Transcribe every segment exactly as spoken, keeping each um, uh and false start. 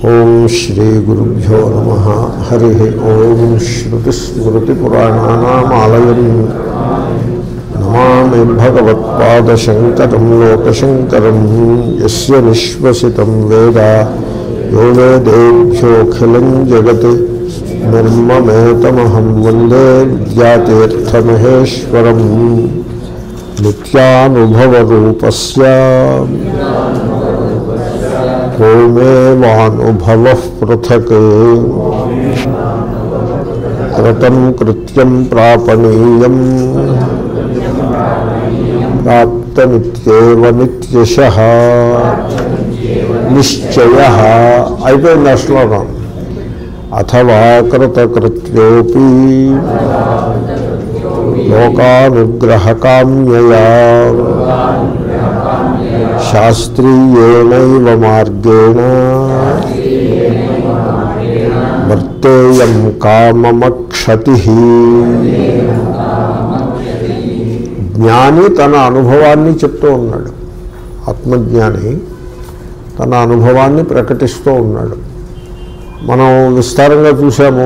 ఓం శ్రీ గురుభ్యో నమః. హరి ఓం. శ్రుతిస్మృతిపురాణానామాలయం నమామి భగవత్పాదశంకరం లోకశంకరం. యస్య నిశ్వసితం వేద యో వేదేభ్యోఖిలం జగత్ నిర్మమేతమహం వందే విద్యాతీర్థమహేశ్వరం. నిత్యానుభవరూపస్య భూమేవానుభవః పృథక్ కృతం కృత్యం ప్రాపణీయం ప్రాప్తమిత్యేవ నిత్యశః నిశ్చయః. అయిపోయింది ఆ శ్లోకం. అథవా కృతకృత్యోపి లోకానుగ్రహకామ్యయా శాస్త్రీయేణైవ మార్గేణ వర్తేయం కామమక్షతి. జ్ఞాని తన అనుభవాన్ని చెప్తూ ఉన్నాడు. ఆత్మజ్ఞాని తన అనుభవాన్ని ప్రకటిస్తూ ఉన్నాడు. మనం విస్తారంగా చూసాము.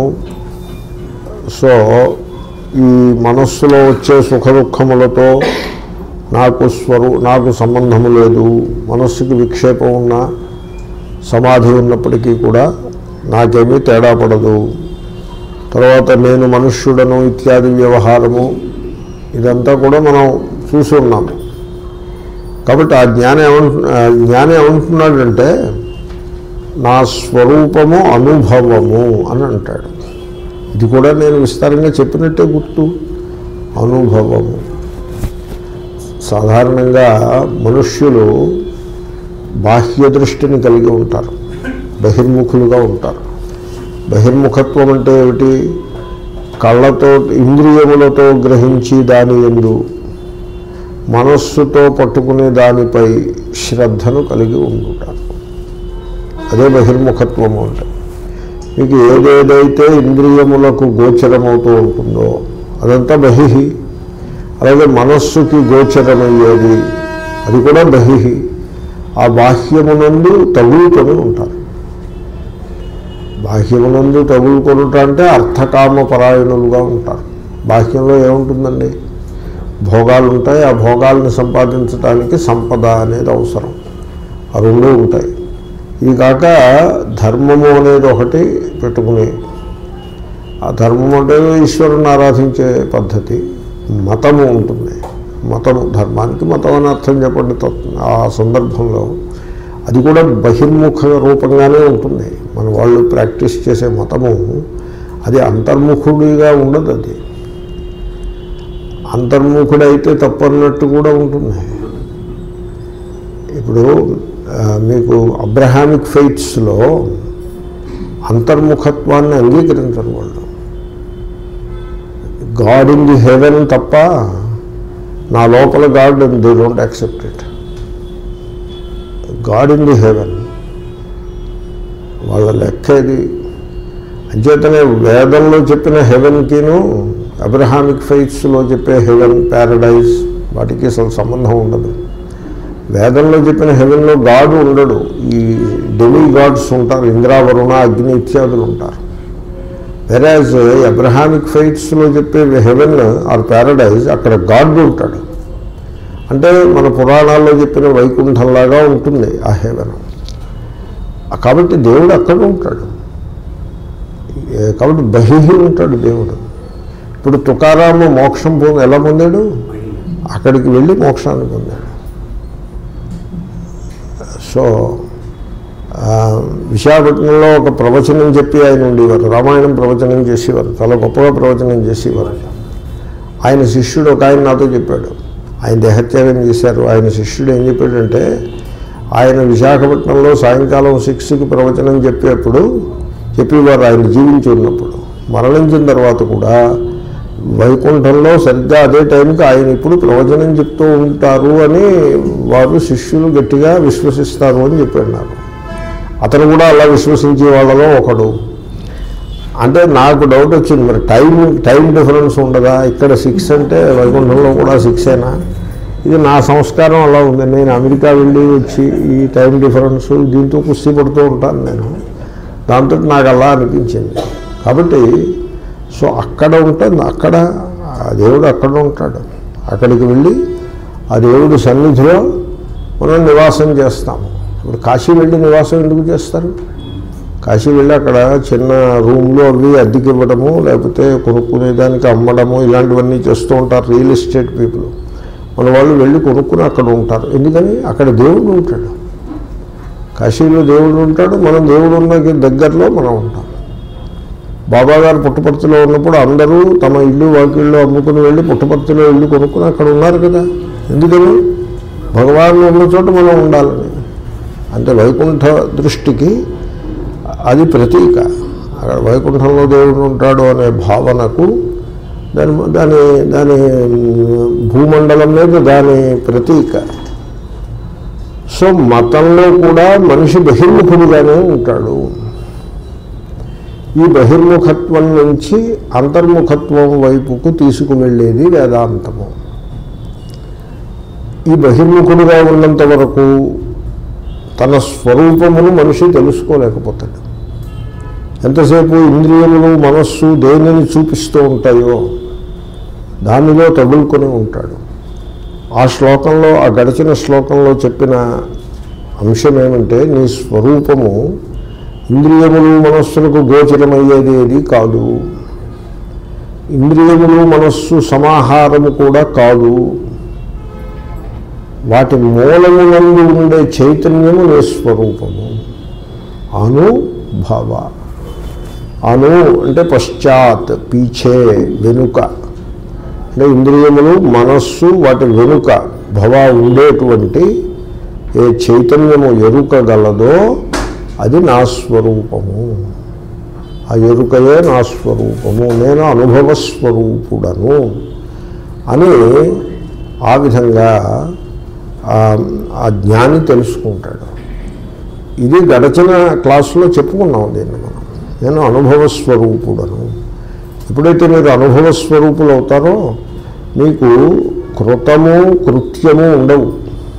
సో ఈ మనస్సులో వచ్చే సుఖ దుఃఖములతో నాకు స్వరూ నాకు సంబంధము లేదు, మనస్సుకి విక్షేపం ఉన్నా సమాధి ఉన్నప్పటికీ కూడా నాకేమీ తేడా పడదు, తర్వాత నేను మనుష్యుడను ఇత్యాది వ్యవహారము ఇదంతా కూడా మనం చూసి ఉన్నాము. కాబట్టి ఆ జ్ఞానం ఏమంటు జ్ఞానం ఏమంటున్నాడంటే నా స్వరూపము అనుభవము అని అంటాడు. ఇది కూడా నేను విస్తారంగా చెప్పినట్టే గుర్తు. అనుభవము. సాధారణంగా మనుష్యులు బాహ్య దృష్టిని కలిగి ఉంటారు, బహిర్ముఖులుగా ఉంటారు. బహిర్ముఖత్వం అంటే ఏమిటి? కళ్ళతో ఇంద్రియములతో గ్రహించి దాని యందు మనస్సుతో పట్టుకునే దానిపై శ్రద్ధను కలిగి ఉంటారు. అదే బహిర్ముఖత్వము అంటే. మీకు ఏదేదైతే ఇంద్రియములకు గోచరమవుతూ ఉంటుందో అదంతా బహిహి. అలాగే మనస్సుకి గోచరమయ్యేది అది కూడా బహిహి. ఆ బాహ్యమునందు తగులుకొని ఉంటారు. బాహ్యమునందు తగులుకొనుట అంటే అర్థకామ పరాయణులుగా ఉంటారు. బాహ్యంలో ఏముంటుందండి? భోగాలు ఉంటాయి. ఆ భోగాలను సంపాదించడానికి సంపద అనేది అవసరం. ఆ రెండూ ఉంటాయి. ఇది కాక ధర్మము అనేది ఒకటి పెట్టుకుని, ఆ ధర్మం అంటే ఈశ్వరుని ఆరాధించే పద్ధతి. మతము ఉంటుంది. మతము, ధర్మానికి మతం అని అర్థం చెప్పండి. ఆ సందర్భంలో అది కూడా బహిర్ముఖ రూపంగానే ఉంటుంది. మన వాళ్ళు ప్రాక్టీస్ చేసే మతము అది అంతర్ముఖుడిగా ఉండదు. అది అంతర్ముఖుడైతే తప్పన్నట్టు కూడా ఉంటుంది. ఇప్పుడు మీకు అబ్రహామిక్ ఫెయిత్స్లో అంతర్ముఖత్వాన్ని అంగీకరించరు వాళ్ళు. గాడ్ ఇన్ ది హెవెన్ తప్ప నా లోపల God they don't accept it. God in the heaven వాళ్ళ లెక్క ఇది. అంచేతనే వేదంలో చెప్పిన హెవెన్కిను అబ్రహామిక్ ఫెయిత్స్లో చెప్పే హెవెన్, ప్యారడైజ్ వాటికి అసలు సంబంధం ఉండదు. వేదంలో చెప్పిన హెవెన్లో గాడ్ ఉండడు. ఈ డెమి గాడ్స్ ఉంటారు, ఇంద్రావరుణ అగ్ని ఇత్యాదులు ఉంటారు. వెరాజ్ అబ్రహామిక్ ఫెయిత్స్లో చెప్పే హెవెన్ ఆర్ ప్యారడైజ్ అక్కడ గాడ్ ఉంటాడు. అంటే మన పురాణాల్లో చెప్పిన వైకుంఠంలాగా ఉంటుంది ఆ హెవెన్. కాబట్టి దేవుడు అక్కడ ఉంటాడు. కాబట్టి బహిహి ఉంటాడు దేవుడు. ఇప్పుడు తుకారాము మోక్షం పొంది ఎలా పొందాడు? అక్కడికి వెళ్ళి మోక్షాన్ని పొందాడు. సో విశాఖపట్నంలో ఒక ప్రవచనం చెప్పి ఆయన ఉండేవారు. రామాయణం ప్రవచనం చేసేవారు. చాలా గొప్పగా ప్రవచనం చేసేవారు. ఆయన శిష్యుడు ఒక ఆయన నాతో చెప్పాడు. ఆయన దేహత్యాగం చేశారు. ఆయన శిష్యుడు ఏం చెప్పాడంటే, ఆయన విశాఖపట్నంలో సాయంకాలం సిక్స్కి ప్రవచనం చెప్పేప్పుడు చెప్పేవారు. ఆయన జీవించి ఉన్నప్పుడు, మరణించిన తర్వాత కూడా వైకుంఠంలో సరిగ్గా అదే టైంకి ఆయన ఇప్పుడు ప్రవచనం చెప్తూ ఉంటారు అని వారు శిష్యులు గట్టిగా విశ్వసిస్తారు అని చెప్పాడు నాకు. అతను కూడా అలా విశ్వసించే వాళ్ళలో ఒకడు. అంటే నాకు డౌట్ వచ్చింది, మరి టైం టైం డిఫరెన్స్ ఉండదా? ఇక్కడ సిక్స్ అంటే వైకుంఠంలో కూడా సిక్సేనా? ఇది నా సంస్కారం అలా ఉంది. నేను అమెరికా వెళ్ళి వచ్చి ఈ టైం డిఫరెన్స్ దీంతో కుస్తీ పడుతూ ఉంటాను నేను. దాంతో నాకు అలా అనిపించింది. కాబట్టి సో అక్కడ ఉంటుంది, అక్కడ ఆ దేవుడు అక్కడ ఉంటాడు. అక్కడికి వెళ్ళి ఆ దేవుడు సన్నిధిలో మనం నివాసం చేస్తాము. ఇప్పుడు కాశీ వెళ్ళి నివాసం ఎందుకు చేస్తారు? కాశీ వెళ్ళి అక్కడ చిన్న రూమ్లు అవి అద్దెకి ఇవ్వడము, లేకపోతే కొనుక్కునేదానికి అమ్మడము, ఇలాంటివన్నీ చేస్తూ ఉంటారు రియల్ ఎస్టేట్ పీపుల్. మన వాళ్ళు వెళ్ళి కొనుక్కుని అక్కడ ఉంటారు. ఎందుకని? అక్కడ దేవుడు ఉంటాడు. కాశీలో దేవుడు ఉంటాడు, మనం దేవుడు ఉన్న దగ్గరలో మనం ఉంటాం. బాబాగారు పుట్టపర్తిలో ఉన్నప్పుడు అందరూ తమ ఇల్లు వాకిళ్ళు అమ్ముకుని వెళ్ళి పుట్టపర్తిలో ఇల్లు కొనుక్కుని అక్కడ ఉన్నారు కదా. ఎందుకని? భగవాన్ ఉన్న చోట మనం ఉండాలని. అంటే వైకుంఠ దృష్టికి అది ప్రతీక. అక్కడ వైకుంఠంలో దేవుడు ఉంటాడు అనే భావనకు దాని దాని దాని భూమండలం మీద దాని ప్రతీక. సో మతంలో కూడా మనిషి బహిర్ముఖుడుగానే ఉంటాడు. ఈ బహిర్ముఖత్వం నుంచి అంతర్ముఖత్వం వైపుకు తీసుకువెళ్ళేది వేదాంతము. ఈ బహిర్ముఖుడుగా ఉన్నంత వరకు తన స్వరూపమును మనిషి తెలుసుకోలేకపోతాడు. ఎంతసేపు ఇంద్రియములు మనస్సు దేనిని చూపిస్తూ ఉంటాయో దానిలో తగులుకొని ఉంటాడు. ఆ శ్లోకంలో, ఆ గడిచిన శ్లోకంలో చెప్పిన అంశం ఏమంటే, నీ స్వరూపము ఇంద్రియములు మనస్సులకు గోచరమయ్యేది ఏది కాదు, ఇంద్రియములు మనస్సు సమాహారము కూడా కాదు, వాటి మూలమునందు ఉండే చైతన్యము నీ స్వరూపము. అనుభవ. అను అంటే పశ్చాత్, పీఛే, వెనుక. అంటే ఇంద్రియములు మనస్సు వాటి వెనుక భవ ఉండేటువంటి ఏ చైతన్యము ఎరుక గలదో అది నా స్వరూపము. ఆ ఎరుకయే నా స్వరూపము, నేను అనుభవ స్వరూపుడను అని ఆ విధంగా ఆ జ్ఞాని తెలుసుకుంటాడు. ఇది గడచిన క్లాసులో చెప్పుకున్నాం దీన్ని మనం. నేను అనుభవ స్వరూపుడను. ఎప్పుడైతే మీరు అనుభవ స్వరూపులు అవుతారో మీకు కృతము కృత్యము ఉండవు.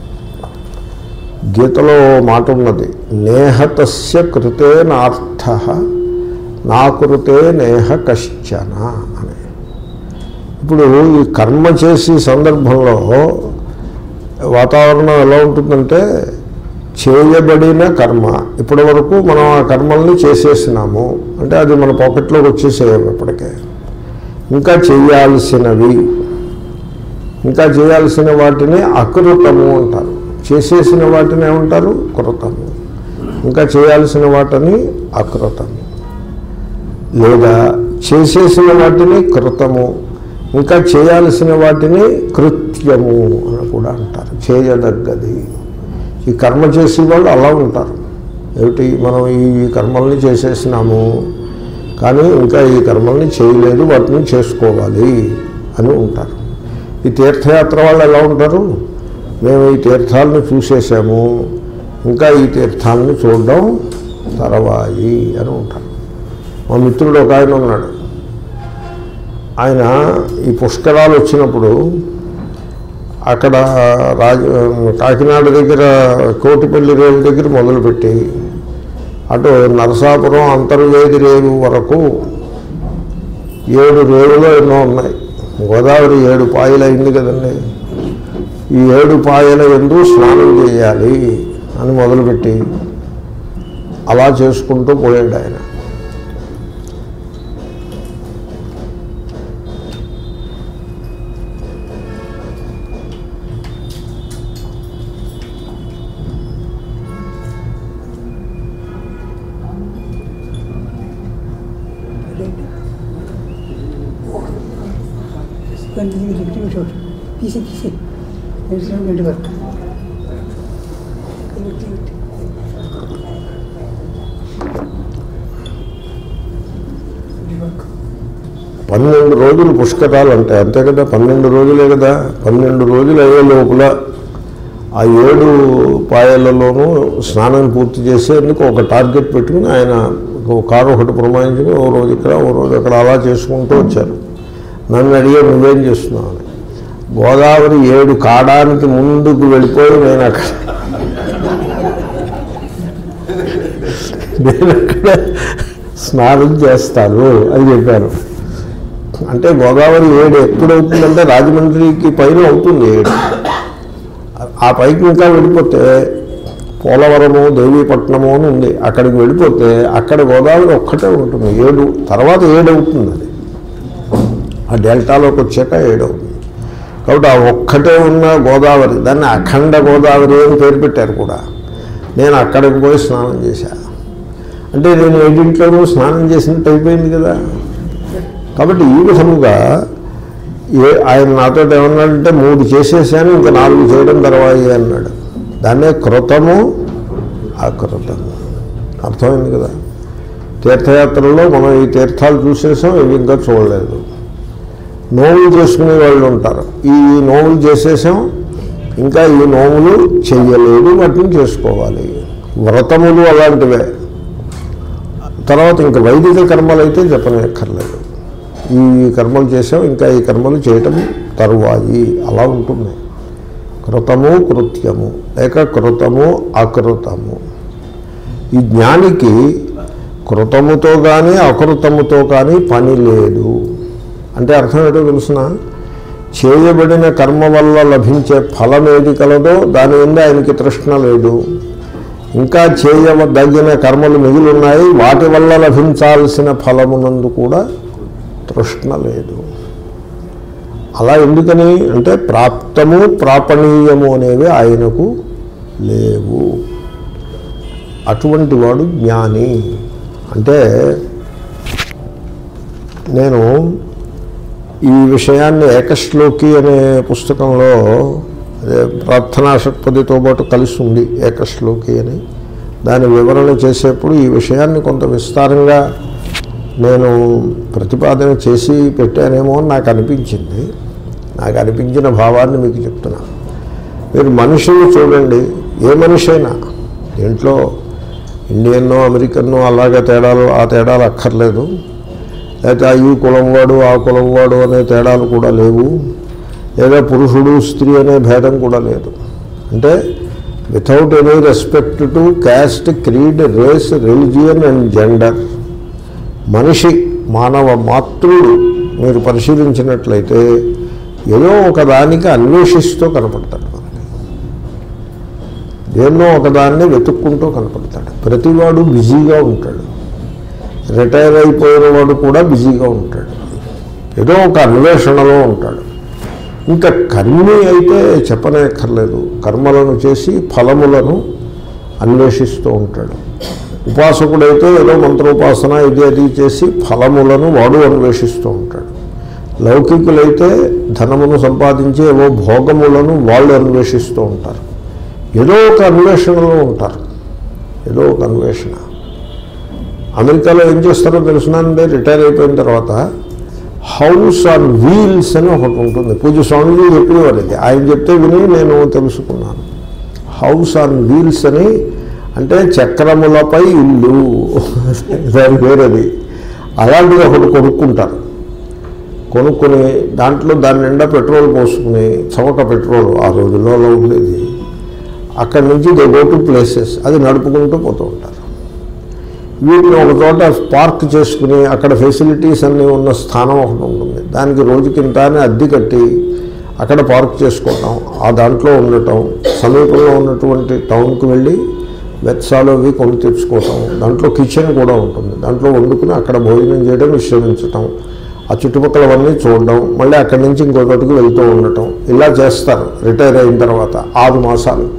గీతలో మాట ఉన్నది, నేహతస్య కృతే నార్థ నా కృతే నేహ కశ్చన అని. ఇప్పుడు ఈ కర్మ చేసే సందర్భంలో వాతావరణం ఎలా ఉంటుందంటే, చేయబడిన కర్మ ఇప్పటి వరకు మనం ఆ కర్మల్ని చేసేసినాము అంటే అది మన పాకెట్లోకి వచ్చేసేయాలి. ఇప్పటికే ఇంకా చేయాల్సినవి, ఇంకా చేయాల్సిన వాటిని అకృతము అంటారు, చేసేసిన వాటిని ఏమంటారు? కృతము. ఇంకా చేయాల్సిన వాటిని అకృతము, లేదా చేసేసిన వాటిని కృతము, ఇంకా చేయాల్సిన వాటిని కృత్యము అని కూడా అంటారు, చేయదగ్గది. ఈ కర్మ చేసే వాళ్ళు అలా ఉంటారు. ఏమిటి, మనం ఈ కర్మల్ని చేసేసినాము కానీ ఇంకా ఈ కర్మల్ని చేయలేదు, వాటిని చేసుకోవాలి అని ఉంటారు. ఈ తీర్థయాత్ర వాళ్ళు ఎలా ఉంటారు? మేము ఈ తీర్థాలను చూసేసాము, ఇంకా ఈ తీర్థాలను చూడడం తర్వాయి అని ఉంటారు. మా మిత్రుడు ఒక ఆయన ఉన్నాడు. ఆయన ఈ పుష్కరాలు వచ్చినప్పుడు అక్కడ రాజ కాకినాడ దగ్గర కోటిపల్లి రేవు దగ్గర మొదలుపెట్టి అటు నరసాపురం అంతర్వేది రేవు వరకు ఏడు రేవులో ఎన్నో ఉన్నాయి. గోదావరి ఏడు పాయలు అయింది కదండి. ఈ ఏడు పాయల యందు స్నానం చేయాలి అని మొదలుపెట్టి అలా చేసుకుంటూ పోయాడు ఆయన. తీసి తీసి గంట వరకు పన్నెండు రోజులు పుష్కరాలు అంటే అంతే కదా, పన్నెండు రోజులే కదా. పన్నెండు రోజులు అయ్యే లోపల ఆ ఏడు పాయలలోనూ స్నానం పూర్తి చేసేందుకు ఒక టార్గెట్ పెట్టుకుని ఆయన ఒక కారు ఒకటి పురమాయించుకుని ఓ రోజు ఇక్కడ ఓ రోజు అక్కడ అలా చేసుకుంటూ వచ్చారు. నన్ను అడిగే నువ్వేం చేస్తున్నావు అని. గోదావరి ఏడు కాడానికి ముందుకు వెళ్ళిపోయి నేను అక్కడ నేను అక్కడ స్నానం చేస్తాను అని చెప్పారు. అంటే గోదావరి ఏడు ఎప్పుడు అవుతుందంటే రాజమండ్రికి పైన అవుతుంది ఏడు. ఆ పైకి ఇంకా వెళ్ళిపోతే పోలవరము దేవీపట్నము అని ఉంది, అక్కడికి వెళ్ళిపోతే అక్కడ గోదావరి ఒక్కటే ఉంటుంది. ఏడు తర్వాత ఏడు అవుతుంది. అది ఆ డెల్టాలోకి వచ్చాక ఏడు అవుతుంది. కాబట్టి ఆ ఒక్కటే ఉన్న గోదావరి, దాన్ని అఖండ గోదావరి అని పేరు పెట్టారు కూడా. నేను అక్కడికి పోయి స్నానం చేశాను. అంటే నేను ఏడింట్లోనూ స్నానం చేసినట్టు అయిపోయింది కదా. కాబట్టి ఈ విధముగా ఏ ఆయన నాతో ఏమన్నాడంటే మూడు చేసేసాను, ఇంకా నాలుగు చేయడం తర్వాయి అన్నాడు. దాన్నే కృతము అకృతము. అర్థమైంది కదా. తీర్థయాత్రల్లో మనం ఈ తీర్థాలు చూసేసాం, ఇవి ఇంకా చూడలేదు. నోములు చేసుకునే వాళ్ళు ఉంటారు, ఈ నోములు చేసేసాం, ఇంకా ఈ నోములు చెయ్యలేదు, వాటిని చేసుకోవాలి. వ్రతములు అలాంటివే. తర్వాత ఇంకా వైదిక కర్మలు అయితే చెప్పనక్కర్లేదు. ఈ కర్మలు చేసాం, ఇంకా ఈ కర్మలు చేయటం తరువాయి, అలా ఉంటుంది. కృతము కృత్యము లేక కృతము అకృతము. ఈ జ్ఞానికి కృతముతో కానీ అకృతముతో కానీ పని లేదు. అంటే అర్థం ఏంటో తెలుసిన, చేయబడిన కర్మ వల్ల లభించే ఫలం ఏది కలదో దాని మీద ఆయనకి తృష్ణ లేదు. ఇంకా చేయదగిన కర్మలు మిగిలి ఉన్నాయి, వాటి వల్ల లభించాల్సిన ఫలమునందు కూడా తృష్ణ లేదు. అలా ఎందుకని అంటే ప్రాప్తము ప్రాపణీయము అనేవి ఆయనకు లేవు. అటువంటి వాడు జ్ఞాని. అంటే నేను ఈ విషయాన్ని ఏకశ్లోకి అనే పుస్తకంలో, అదే ప్రార్థనా షట్పదితో పాటు కలిసి ఉంది ఏకశ్లోకి అని, దాని వివరణ చేసేప్పుడు ఈ విషయాన్ని కొంత విస్తారంగా నేను ప్రతిపాదన చేసి పెట్టానేమో అని నాకు అనిపించింది. నాకు అనిపించిన భావాన్ని మీకు చెప్తున్నా. మీరు మనుషులు చూడండి, ఏ మనిషి అయినా, దీంట్లో ఇండియన్నో అమెరికన్నో అలాగే తేడాలు, ఆ తేడాలు అక్కర్లేదు. లేకపోతే ఈ కులం వాడు ఆ కులం వాడు అనే తేడాలు కూడా లేవు. లేదా పురుషుడు స్త్రీ అనే భేదం కూడా లేదు. అంటే without any respect to caste, creed, race, religion and gender, మనిషి మానవ మాతృడు మీరు పరిశీలించినట్లయితే ఏదో ఒకదానికి అన్వేషిస్తూ కనపడతాడు. మనకి దేన్నో ఒకదాన్ని వెతుక్కుంటూ కనపడతాడు. ప్రతివాడు బిజీగా ఉంటాడు. రిటైర్ అయిపోయిన వాడు కూడా బిజీగా ఉంటాడు, ఏదో ఒక అన్వేషణలో ఉంటాడు. ఇంకా కర్మి అయితే చెప్పనక్కర్లేదు, కర్మలను చేసి ఫలములను అన్వేషిస్తూ ఉంటాడు. ఉపాసకుడైతే ఏదో మంత్రోపాసన ఇది అది చేసి ఫలములను వాడు అన్వేషిస్తూ ఉంటాడు. లౌకికులైతే ధనమును సంపాదించి ఏవో భోగములను వాళ్ళు అన్వేషిస్తూ ఉంటారు. ఏదో ఒక అన్వేషణలో ఉంటారు, ఏదో ఒక అన్వేషణ. అమెరికాలో ఏం చేస్తారో తెలుసునండి, రిటైర్ అయిపోయిన తర్వాత హౌస్ ఆన్ వీల్స్ అని ఒకటి ఉంటుంది. పూజ స్వామిజీ చెప్పేవారు. ఇది ఆయన చెప్తే విని నేను తెలుసుకున్నాను. హౌస్ ఆన్ వీల్స్ అని అంటే చక్రములపై ఇల్లు, దాని పేరది. అలాంటిది ఒకటి కొనుక్కుంటారు. కొనుక్కొని దాంట్లో దాని నిండా పెట్రోల్ పోసుకుని, చవక పెట్రోల్ ఆ రోజుల్లో ఉండేది, అక్కడి నుంచి దే గో టు ప్లేసెస్, అది నడుపుకుంటూ పోతూ ఉంటారు. వీటిని ఒక చోట పార్క్ చేసుకుని అక్కడ ఫెసిలిటీస్ అన్నీ ఉన్న స్థానం ఒకటి ఉంటుంది. దానికి రోజుకింత అని అద్దె కట్టి అక్కడ పార్క్ చేసుకోవటం, ఆ దాంట్లో ఉండటం, సమీపంలో ఉన్నటువంటి టౌన్కి వెళ్ళి వెత్సాలు అవి కొని తెచ్చుకోవటం, దాంట్లో కిచెన్ కూడా ఉంటుంది, దాంట్లో వండుకుని అక్కడ భోజనం చేయడం, విశ్రమించటం, ఆ చుట్టుపక్కలవన్నీ చూడడం, మళ్ళీ అక్కడి నుంచి ఇంకో చోటుకు వెళ్తూ ఉండటం, ఇలా చేస్తారు రిటైర్ అయిన తర్వాత ఆరు మాసాలు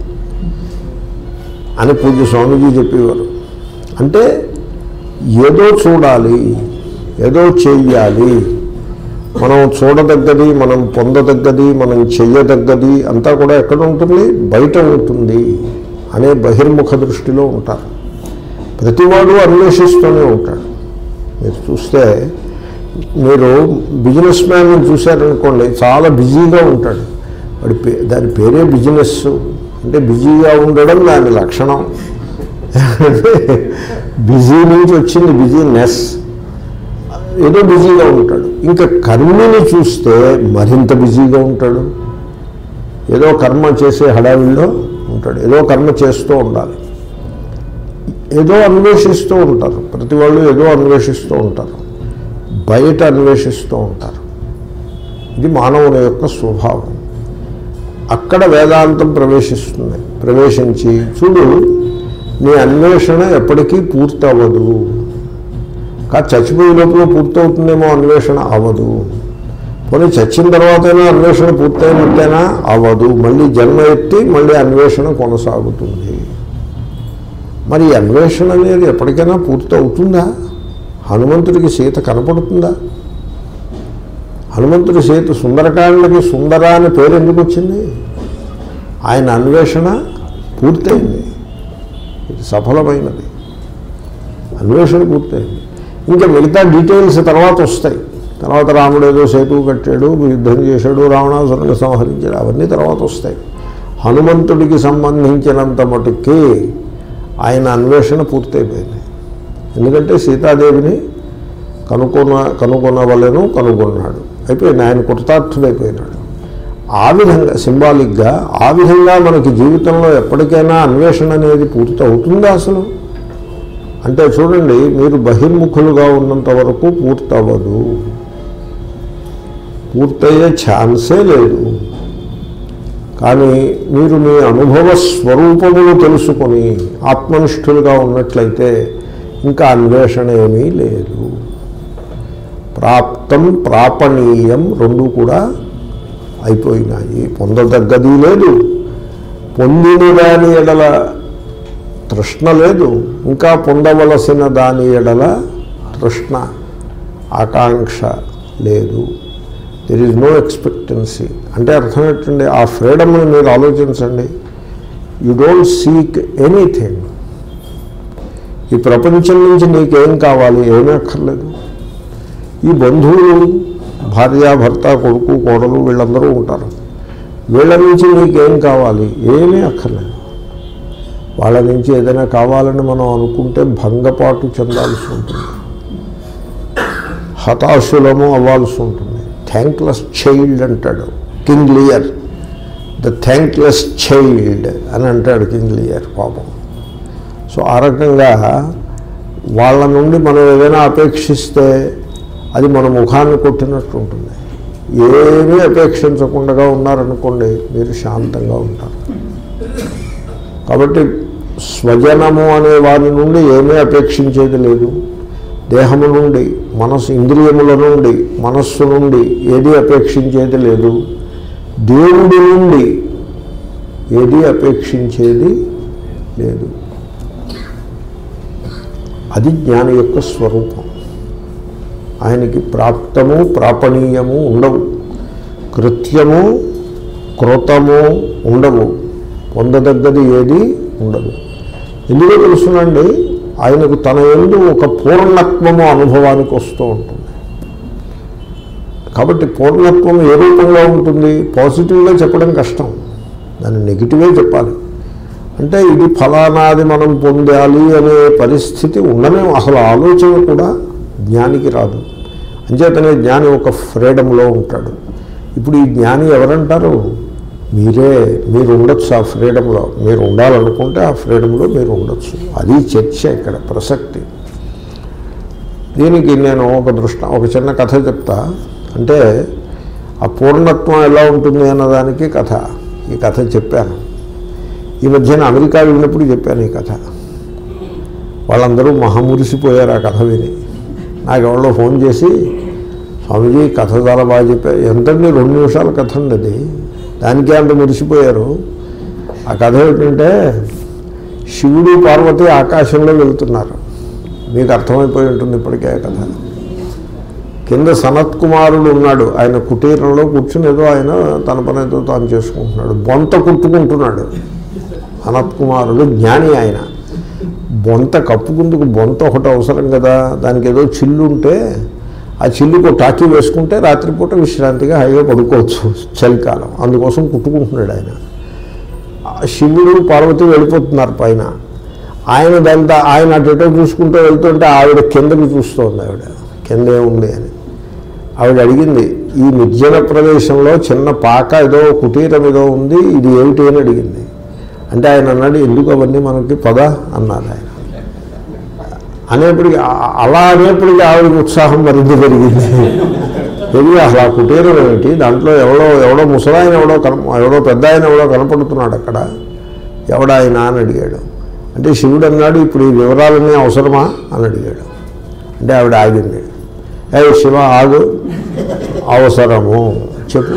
అని పూజ్య స్వామీజీ చెప్పేవారు. అంటే ఏదో చూడాలి, ఏదో చెయ్యాలి, మనం చూడదగ్గది, మనం పొందదగ్గది, మనం చెయ్యదగ్గది అంతా కూడా ఎక్కడ ఉంటుంది, బయట ఉంటుంది అనే బహిర్ముఖ దృష్టిలో ఉంటారు. ప్రతివాడు అన్వేషిస్తూనే ఉంటాడు. మీరు చూస్తే, మీరు బిజినెస్ మ్యాన్ని చూశారనుకోండి, చాలా బిజీగా ఉంటాడు. వాడి పే దాని పేరే బిజినెస్. అంటే బిజీగా ఉండడం దాని లక్షణం. బిజీ నుంచి వచ్చింది బిజీనెస్. ఏదో బిజీగా ఉంటాడు. ఇంకా కర్మని చూస్తే మరింత బిజీగా ఉంటాడు. ఏదో కర్మ చేసే హడావిల్లో ఉంటాడు, ఏదో కర్మ చేస్తూ ఉండాలి. ఏదో అన్వేషిస్తూ ఉంటారు, ప్రతి వాళ్ళు ఏదో అన్వేషిస్తూ ఉంటారు, బయట అన్వేషిస్తూ ఉంటారు. ఇది మానవుని యొక్క స్వభావం. అక్కడ వేదాంతం ప్రవేశిస్తుంది. ప్రవేశించి చూడు, నీ అన్వేషణ ఎప్పటికీ పూర్తి అవ్వదు. కా చచ్చిపోయే లోపల పూర్తవుతుందేమో అన్వేషణ అవ్వదు. పోనీ చచ్చిన తర్వాతైనా అన్వేషణ పూర్తయినట్టేనా అవ్వదు. మళ్ళీ జన్మ ఎత్తి మళ్ళీ అన్వేషణ కొనసాగుతుంది. మరి అన్వేషణ అనేది ఎప్పటికైనా పూర్తి అవుతుందా? హనుమంతుడికి సీత కనపడుతుందా? హనుమంతుడి సీత సుందరకాండకి సుందర అని పేరు ఎందుకు వచ్చింది? ఆయన అన్వేషణ పూర్తయింది, ఇది సఫలమైనది, అన్వేషణ పూర్తయింది. ఇంకా మిగతా డీటెయిల్స్ తర్వాత వస్తాయి. తర్వాత రాముడు ఏదో సేతువు కట్టాడు, యుద్ధం చేశాడు, రావణాసురుని సంహరించాడు, అవన్నీ తర్వాత వస్తాయి. హనుమంతుడికి సంబంధించినంత మటుకే ఆయన అన్వేషణ పూర్తయిపోయింది. ఎందుకంటే సీతాదేవిని కనుగొన కనుగొనవలను కనుగొన్నాడు, అయిపోయింది. ఆయన కృతార్థుడైపోయినాడు. ఆ విధంగా సింబాలిక్గా ఆ విధంగా మనకి జీవితంలో ఎప్పటికైనా అన్వేషణ అనేది పూర్తి అవుతుందా అసలు అంటే చూడండి, మీరు బహిర్ముఖులుగా ఉన్నంత వరకు పూర్తవ్వదు, పూర్తయ్యే ఛాన్సే లేదు. కానీ మీరు మీ అనుభవ స్వరూపమును తెలుసుకొని ఆత్మనిష్ఠులుగా ఉన్నట్లయితే ఇంకా అన్వేషణ ఏమీ లేదు. ప్రాప్తం ప్రాపణీయం రెండు కూడా అయిపోయినాయి. పొందదగ్గది లేదు, పొందిన దాని ఎడల తృష్ణ లేదు, ఇంకా పొందవలసిన దాని ఎడల తృష్ణ ఆకాంక్ష లేదు. There is no expectancy. అంటే అర్థం ఏంటండి? ఆ ఫ్రీడమ్ని మీరు ఆలోచించండి. You don't seek anything. ఈ ప్రపంచం నుంచి నీకేం కావాలి? ఏమీ అక్కర్లేదు. ఈ బంధువులు, భార్య, భర్త, కొడుకు, కోడలు వీళ్ళందరూ ఉంటారు. వీళ్ళ నుంచి నీకేం కావాలి? ఏమీ అక్కర్లేదు. వాళ్ళ నుంచి ఏదైనా కావాలని మనం అనుకుంటే భంగపాటు చెందాల్సి ఉంటుంది, హతాశులము అవ్వాల్సి ఉంటుంది. థ్యాంక్లెస్ చైల్డ్ అంటాడు King Lear. The thankless child అని అంటాడు కింగ్ లియర్ పాపం. సో ఆ రకంగా వాళ్ళ నుండి మనం ఏదైనా అపేక్షిస్తే అది మన ముఖాన్ని కొట్టినట్టు ఉంటుంది. ఏమీ అపేక్షించకుండా ఉన్నారనుకోండి, మీరు శాంతంగా ఉంటారు. కాబట్టి స్వజనము అనే వారి నుండి ఏమీ అపేక్షించేది లేదు. దేహము నుండి, మనస్సు, ఇంద్రియముల నుండి, మనస్సు నుండి ఏది అపేక్షించేది లేదు. దేవుడి నుండి ఏది అపేక్షించేది లేదు. అది జ్ఞాని యొక్క స్వరూపం. ఆయనకి ప్రాప్తము ప్రాపణీయము ఉండవు, కృత్యము కృతము ఉండవు, పొందదగ్గది ఏది ఉండదు. ఎందుకో తెలుసునండి, ఆయనకు తన యందు ఒక పూర్ణత్వము అనుభవానికి వస్తూ ఉంటుంది. కాబట్టి పూర్ణత్వం ఏ రూపంగా ఉంటుంది? పాజిటివ్గా చెప్పడం కష్టం, దాన్ని నెగిటివే చెప్పాలి. అంటే ఇది ఫలానాది మనం పొందాలి అనే పరిస్థితి ఉండనే అసలు ఆలోచన కూడా జ్ఞానికి రాదు. అంచేతనే జ్ఞాని ఒక ఫ్రీడంలో ఉంటాడు. ఇప్పుడు ఈ జ్ఞాని ఎవరంటారు? మీరే. మీరు ఉండొచ్చు ఆ ఫ్రీడంలో. మీరు ఉండాలనుకుంటే ఆ ఫ్రీడంలో మీరు ఉండొచ్చు. అది చర్చ ఇక్కడ ప్రసక్తి. దీనికి నేను ఒక దృష్ట ఒక చిన్న కథ చెప్తా. అంటే ఆ పూర్ణత్వం ఎలా ఉంటుంది అన్నదానికి కథ. ఈ కథ చెప్పాను ఈ మధ్యన అమెరికా వెళ్ళినప్పుడు చెప్పాను ఈ కథ. వాళ్ళందరూ మహామురిసిపోయారు ఆ కథ విని. నాకు ఎవరో ఫోన్ చేసి, స్వామీజీ కథ చాలా బాగా చెప్పారు. ఎంతండి, రెండు నిమిషాల కథ అండి అది, దానికే అంత మురిసిపోయారు. ఆ కథ ఏంటంటే, శివుడు పార్వతి ఆకాశంలో వెళ్తున్నారు. మీకు అర్థమైపోయి ఉంటుంది ఇప్పటికే ఆ కథ. కింద సనత్ కుమారుడు ఉన్నాడు, ఆయన కుటీరంలో కూర్చుని ఏదో ఆయన తన పని ఏదో తాను చేసుకుంటున్నాడు, బొంత కుట్టుకుంటున్నాడు. సనత్ కుమారుడు జ్ఞాని. ఆయన బొంత కప్పుకుందుకు బొంత ఒకటి అవసరం కదా, దానికి ఏదో చిల్లు ఉంటే ఆ చిల్లుకు టాకీ వేసుకుంటే రాత్రిపూట విశ్రాంతిగా హాయిగా పడుకోవచ్చు చలికాలం. అందుకోసం కుట్టుకుంటున్నాడు ఆయన. శివుడు పార్వతి వెళ్ళిపోతున్నారు పైన. ఆయన దాంతో ఆయన అటో చూసుకుంటూ వెళ్తుంటే ఆవిడ కిందకి చూస్తోంది. ఆవిడ కింద ఏముంది అని ఆవిడ అడిగింది. ఈ నిర్జన ప్రదేశంలో చిన్న పాక ఏదో కుటీరం ఏదో ఉంది, ఇది ఏమిటి అని అడిగింది. అంటే ఆయన అన్నాడు, ఎందుకు అవన్నీ మనకి పద అన్నారు ఆయన. అనేప్పటికీ అలా అనేప్పటికీ ఆవిడకి ఉత్సాహం మరింత పెరిగింది. పెరిగి అసలు ఆ కుటీరం ఏమిటి, దాంట్లో ఎవడో ఎవడో ముసలాయన ఎవడో కన ఎవడో పెద్ద ఆయన ఎవడో కనపడుతున్నాడు అక్కడ, ఎవడాయన అని అడిగాడు. అంటే శివుడు అన్నాడు, ఇప్పుడు ఈ వివరాలన్నీ అవసరమా అని అడిగాడు. అంటే ఆవిడ ఆగింది. ఏ శివ ఆగు, అవసరము చెప్పు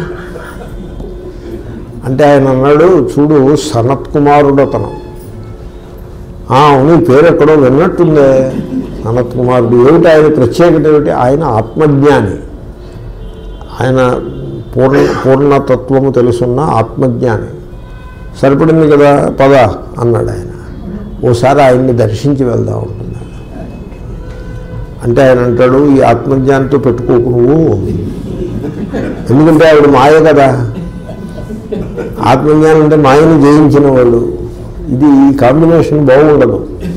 అంటే ఆయన అన్నాడు, చూడు సనత్ కుమారుడు అతను. అవును, పేరు ఎక్కడో విన్నట్టుందే సనత్ కుమారుడు. ఏమిటి ఆయన ప్రత్యేకత ఏమిటి? ఆయన ఆత్మజ్ఞాని, ఆయన పూర్ణ పూర్ణతత్వము తెలుసున్న ఆత్మజ్ఞాని. సరిపడింది కదా, పద అన్నాడు ఆయన. ఓసారి ఆయన్ని దర్శించి వెళ్దాం ఉంటున్నాడు. అంటే ఆయన అంటాడు, ఈ ఆత్మజ్ఞానితో పెట్టుకోకు నువ్వు, ఎందుకంటే ఆవిడ మాయ కదా. ఆత్మజ్ఞానం అంటే మాయను జయించిన వాళ్ళు. ఇది ఈ కాంబినేషన్ బాగుండదు.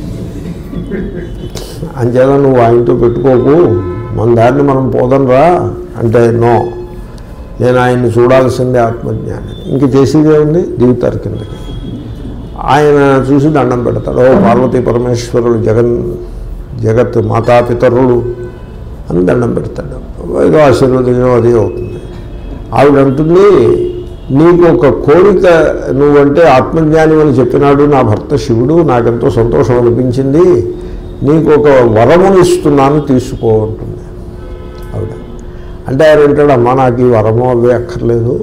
అంచేత నువ్వు ఆయనతో పెట్టుకోకు, మన దారిని మనం పోదనరా అంటే, నో, నేను ఆయన్ని చూడాల్సిందే ఆత్మజ్ఞాని. ఇంక చేసేదే ఉంది, దిగుతారు కిందకి. ఆయన చూసి దండం పెడతాడు. ఓ పార్వతీ పరమేశ్వరుడు, జగన్ జగత్ మాతాపితరులు అని దండం పెడతాడు. ఏదో ఆశీర్వదం అది అవుతుంది. ఆవిడ అంటుంది, నీకు ఒక కోరిక, నువ్వంటే ఆత్మజ్ఞాని అని చెప్పినాడు నా భర్త శివుడు, నాకెంతో సంతోషం అనిపించింది, నీకు ఒక వరమును ఇస్తున్నాను తీసుకో ఉంటుంది ఆవిడ. అంటే ఆయన అంటాడు, అమ్మా నాకు ఈ వరము అవి అక్కర్లేదు,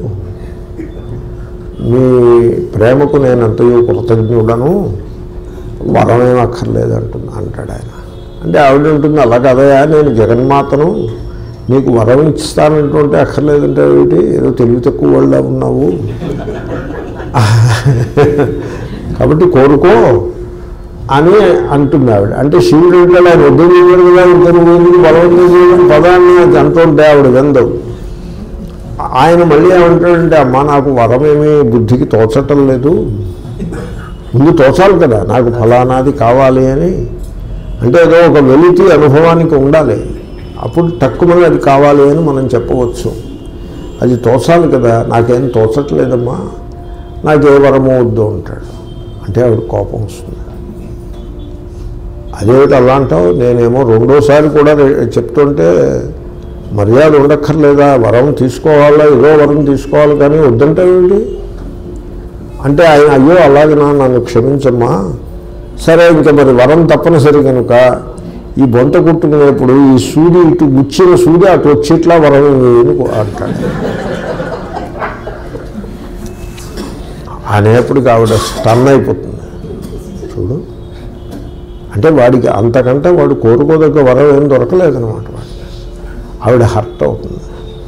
మీ ప్రేమకు నేను ఎంతయో కృతజ్ఞుడను, వరమేం అక్కర్లేదు అంటున్నా అంటాడు ఆయన. అంటే ఆవిడ ఉంటుంది, అలా కదయా, నేను జగన్మాతను, నీకు వరం ఇస్తానంటుంటే అక్కర్లేదంటే ఏమిటి, ఏదో తెలివి తక్కువ వాళ్ళ ఉన్నావు, కాబట్టి కోరుకో అని అంటుంది ఆవిడ. అంటే శివుడు ఏంటంటే ఆయన వద్దు కదా, ఇద్దరు ఎందుకు బలవంతం చేయడం పదాన్ని అది అంటుంటే ఆవిడ వెందవు. ఆయన మళ్ళీ ఏమంటాడంటే, అమ్మ నాకు వరమేమీ బుద్ధికి తోచటం లేదు, ముందు తోచాలి కదా నాకు ఫలానాది కావాలి అని. అంటే ఏదో ఒక వెలితి అనుభవానికి ఉండాలి, అప్పుడు తక్కువని అది కావాలి అని మనం చెప్పవచ్చు. అది తోచాలి కదా, నాకేం తోచట్లేదమ్మా, నాకే వరము వద్దు అంటాడు. అంటే ఆవిడ కోపం వస్తుంది. అదేమిటి అలా అంటావు, నేనేమో రెండోసారి కూడా చెప్తుంటే మర్యాద ఉండక్కర్లేదా, వరం తీసుకోవాలా, ఏదో వరం తీసుకోవాలి కానీ వద్దంటే ఏంటి అంటే ఆయన, అయ్యో అలాగేనా, నన్ను క్షమించమ్మా, సరే ఇంకా మరి వరం తప్పనిసరి కనుక ఈ బొంత కుట్టుకునేప్పుడు ఈ సూది ఇటు గుచ్చిన సూది అటు వచ్చేట్లా వరం అంటాడు. అనేప్పటికి ఆవిడ స్టన్ అయిపోతుంది. చూడు అంటే వాడికి అంతకంటే వాడు కోరుకోదగ్గ వరం ఏం దొరకలేదన్నమాట. వాడికి ఆవిడ హర్ట్ అవుతుంది.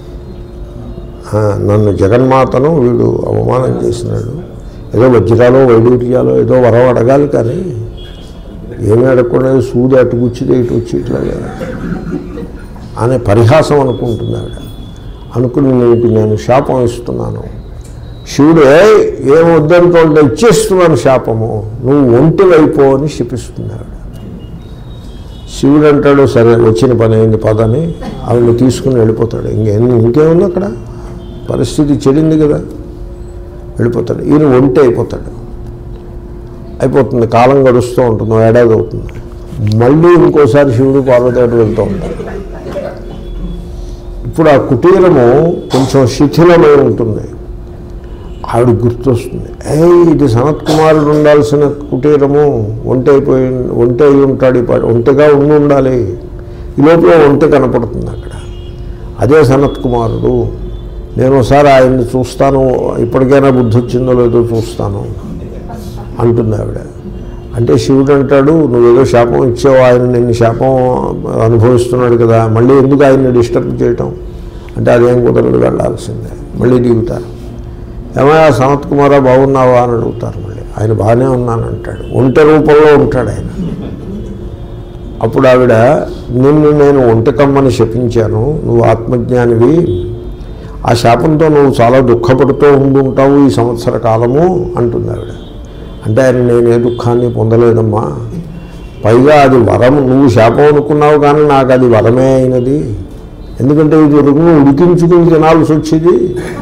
నన్ను జగన్మాతను వీడు అవమానం చేసినాడు, ఏదో వజ్రాలో వైడూర్యాలో ఏదో వరం అడగాలి కానీ ఏమీ అడగకుండా సూది అటు గుచ్చితే ఇటు వచ్చి ఇట్లాగా అనే పరిహాసం అనుకుంటుంది ఆవిడ. అనుకుని నీకు నేను శాపం ఇస్తున్నాను, శివుడు ఏం వద్దంటుంటే ఇచ్చేస్తున్నాను శాపము, నువ్వు ఒంటివైపో అని శపిస్తుంది ఆవిడ. శివుడు అంటాడు, సరే వచ్చిన పని అయింది పదని ఆవిడ తీసుకుని వెళ్ళిపోతాడు. ఇంకేం ఇంకేముంది అక్కడ, పరిస్థితి చెడింది కదా, వెళ్ళిపోతాడు. ఈయన ఒంటి అయిపోతాడు. అయిపోతుంది, కాలం గడుస్తూ ఉంటుంది, ఏడాది అవుతుంది. మళ్ళీ ఇంకోసారి శివుడు పార్వతి వెళ్తూ ఉంటాడు. ఇప్పుడు ఆ కుటీరము కొంచెం శిథిలమై ఉంటుంది. ఆవిడ గుర్తొస్తుంది, ఏ ఇది సనత్ కుమారుడు ఉండాల్సిన కుటీరము, ఒంటి అయిపోయి ఒంటి అయి ఉంటాడు, ఒంటిగా ఉండి ఉండాలి. ఈ లోపల ఒంటి కనపడుతుంది అక్కడ, అదే సనత్ కుమారుడు, నేను ఒకసారి ఆయన్ని చూస్తాను, ఇప్పటికైనా బుద్ధి వచ్చిందో లేదో చూస్తాను అంటుంది ఆవిడ. అంటే శివుడు అంటాడు, నువ్వేదో శాపం ఇచ్చావు, ఆయన నిన్ను శాపం అనుభవిస్తున్నాడు కదా, మళ్ళీ ఎందుకు ఆయన్ని డిస్టర్బ్ చేయటం అంటే అదేం కుదరదు, వెళ్ళాల్సిందే. మళ్ళీ దిగుతారు. ఏమయ్యా సనత్ కుమారా బాగున్నావా అని అడుగుతారు. మళ్ళీ ఆయన బాగానే ఉన్నానంటాడు, ఒంటె రూపంలో ఉంటాడు ఆయన. అప్పుడు ఆవిడ, నిన్ను నేను ఒంటెకమ్మని శపించాను, నువ్వు ఆత్మజ్ఞానివి, ఆ శాపంతో నువ్వు చాలా దుఃఖపడుతూ ఉండుంటావు ఈ సంవత్సర కాలము అంటుంది ఆవిడ. అంటే ఆయన నేను ఏ దుఃఖాన్ని పొందలేదమ్మా, పైగా అది వరం, నువ్వు శాపం అనుకున్నావు కానీ నాకు అది వరమే అయినది, ఎందుకంటే ఇది రుగ్ను ఉడికించుకుని తినాల్సి వచ్చేది.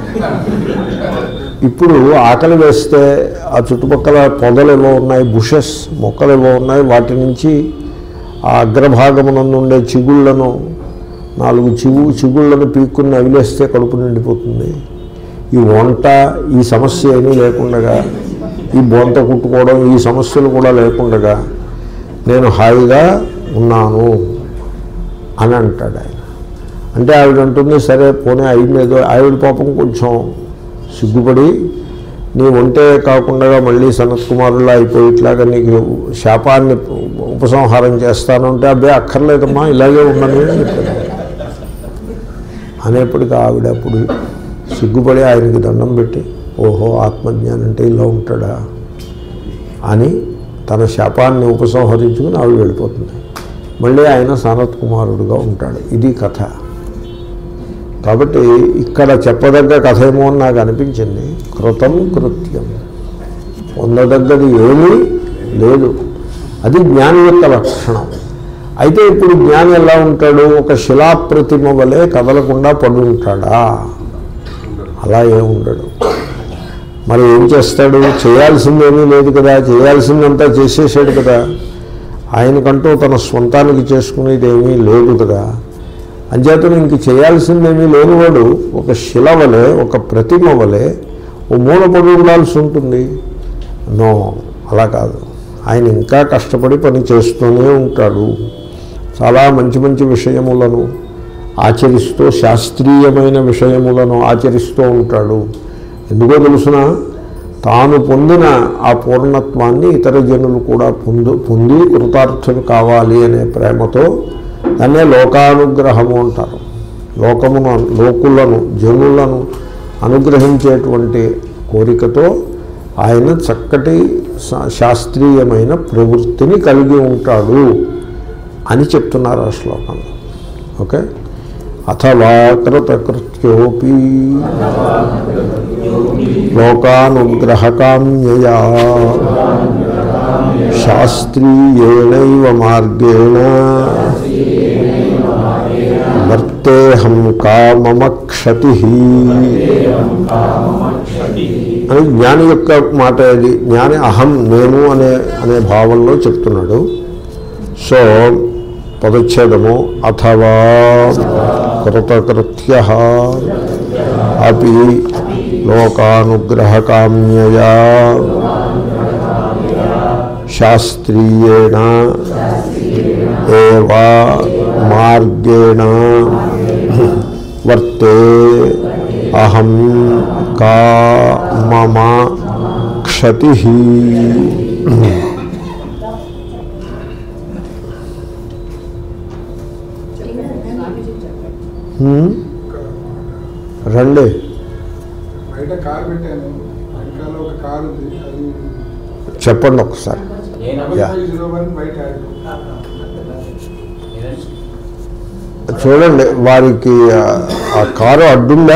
ఇప్పుడు ఆకలి వేస్తే ఆ చుట్టుపక్కల పొదలు ఏవో ఉన్నాయి, బుషెస్ మొక్కలు ఏవో ఉన్నాయి, వాటి నుంచి ఆ అగ్రభాగమునందుండే చిగుళ్లను నాలుగు చిగు చిగుళ్లను పీక్కుని నవిలేస్తే కడుపు నిండిపోతుంది. ఈ వంట ఈ సమస్య ఏమీ లేకుండగా, ఈ బొంత కుట్టుకోవడం ఈ సమస్యలు కూడా లేకుండగా నేను హాయిగా ఉన్నాను అని అంటాడు ఆయన. అంటే ఆవిడ అంటుంది, సరే పోనీ అయిందేదో. ఆవిడ పాపం కొంచెం సిగ్గుపడి, నీ వంటే కాకుండా మళ్ళీ సనత్ కుమారులా అయిపోయి ఇట్లాగా నీకు శాపాన్ని ఉపసంహారం చేస్తానంటే, అబ్బే అక్కర్లేదమ్మా ఇలాగే ఉండని అని చెప్పాడు. అనేప్పటికీ ఆవిడ అప్పుడు సిగ్గుపడి ఆయనకి దండం పెట్టి, ఓహో ఆత్మజ్ఞానం అంటే ఇలా ఉంటాడా అని తన శాపాన్ని ఉపసంహరించుకుని ఆవిడ వెళ్ళిపోతుంది. మళ్ళీ ఆయన సనత్ కుమారుడుగా ఉంటాడు. ఇది కథ. కాబట్టి ఇక్కడ చెప్పదగ్గ కథ ఏమో అని నాకు అనిపించింది. కృతం కృత్యం, పొందదగ్గది ఏమీ లేదు. అది జ్ఞాని యొక్క లక్షణం. అయితే ఇప్పుడు జ్ఞాని ఎలా ఉంటాడు? ఒక శిలాప్రతిమ వలె కదలకుండా పడి ఉంటాడా? అలా ఏముండడు. మరి ఏం చేస్తాడు? చేయాల్సిందేమీ లేదు కదా, చేయాల్సిందంతా చేసేసాడు కదా. ఆయనకంటూ తన స్వంతానికి చేసుకునేది ఏమీ లేదు కదా. అంచేతను ఇంక చేయాల్సిందేమీ లేనివాడు ఒక శిల వలె, ఒక ప్రతిమ వలె ఓ మూలపడి ఉండాల్సి ఉంటుంది. నో, అలా కాదు. ఆయన ఇంకా కష్టపడి పని చేస్తూనే ఉంటాడు. చాలా మంచి మంచి విషయములను ఆచరిస్తూ, శాస్త్రీయమైన విషయములను ఆచరిస్తూ ఉంటాడు. ఎందుకో తెలుసిన, తాను పొందిన ఆ పూర్ణత్వాన్ని ఇతర జనులు కూడా పొందు పొంది కృతార్థులు కావాలి అనే ప్రేమతో దాన్నే లోకానుగ్రహము అంటారు. లోకమును, లోకులను, జనులను అనుగ్రహించేటువంటి కోరికతో ఆయన చక్కటి శాస్త్రీయమైన ప్రవృత్తిని కలిగి ఉంటాడు అని చెప్తున్నారు ఆ శ్లోకంలో. ఓకే. అథవా కృతకృత్యోపి లోకానుగ్రహకామ్యయా శాస్త్రీయేణైవ మార్గేణ వర్తేహం కామమక్షతి అని జ్ఞాని యొక్క మాట. అది జ్ఞాని అహం, నేను అనే అనే భావంలో చెప్తున్నాడు. సో పదచ్ఛేదము అథవా కృతకృత్యః అపి లోకానుగ్రహకామ్యయా శాస్త్రీయేణ ఏవ మార్గేణ వర్తే అహం కా మమ క్షతి. రండి. చెప్పండి ఒకసారి. చూడండి, వారికి ఆ కారు అడ్డుందా?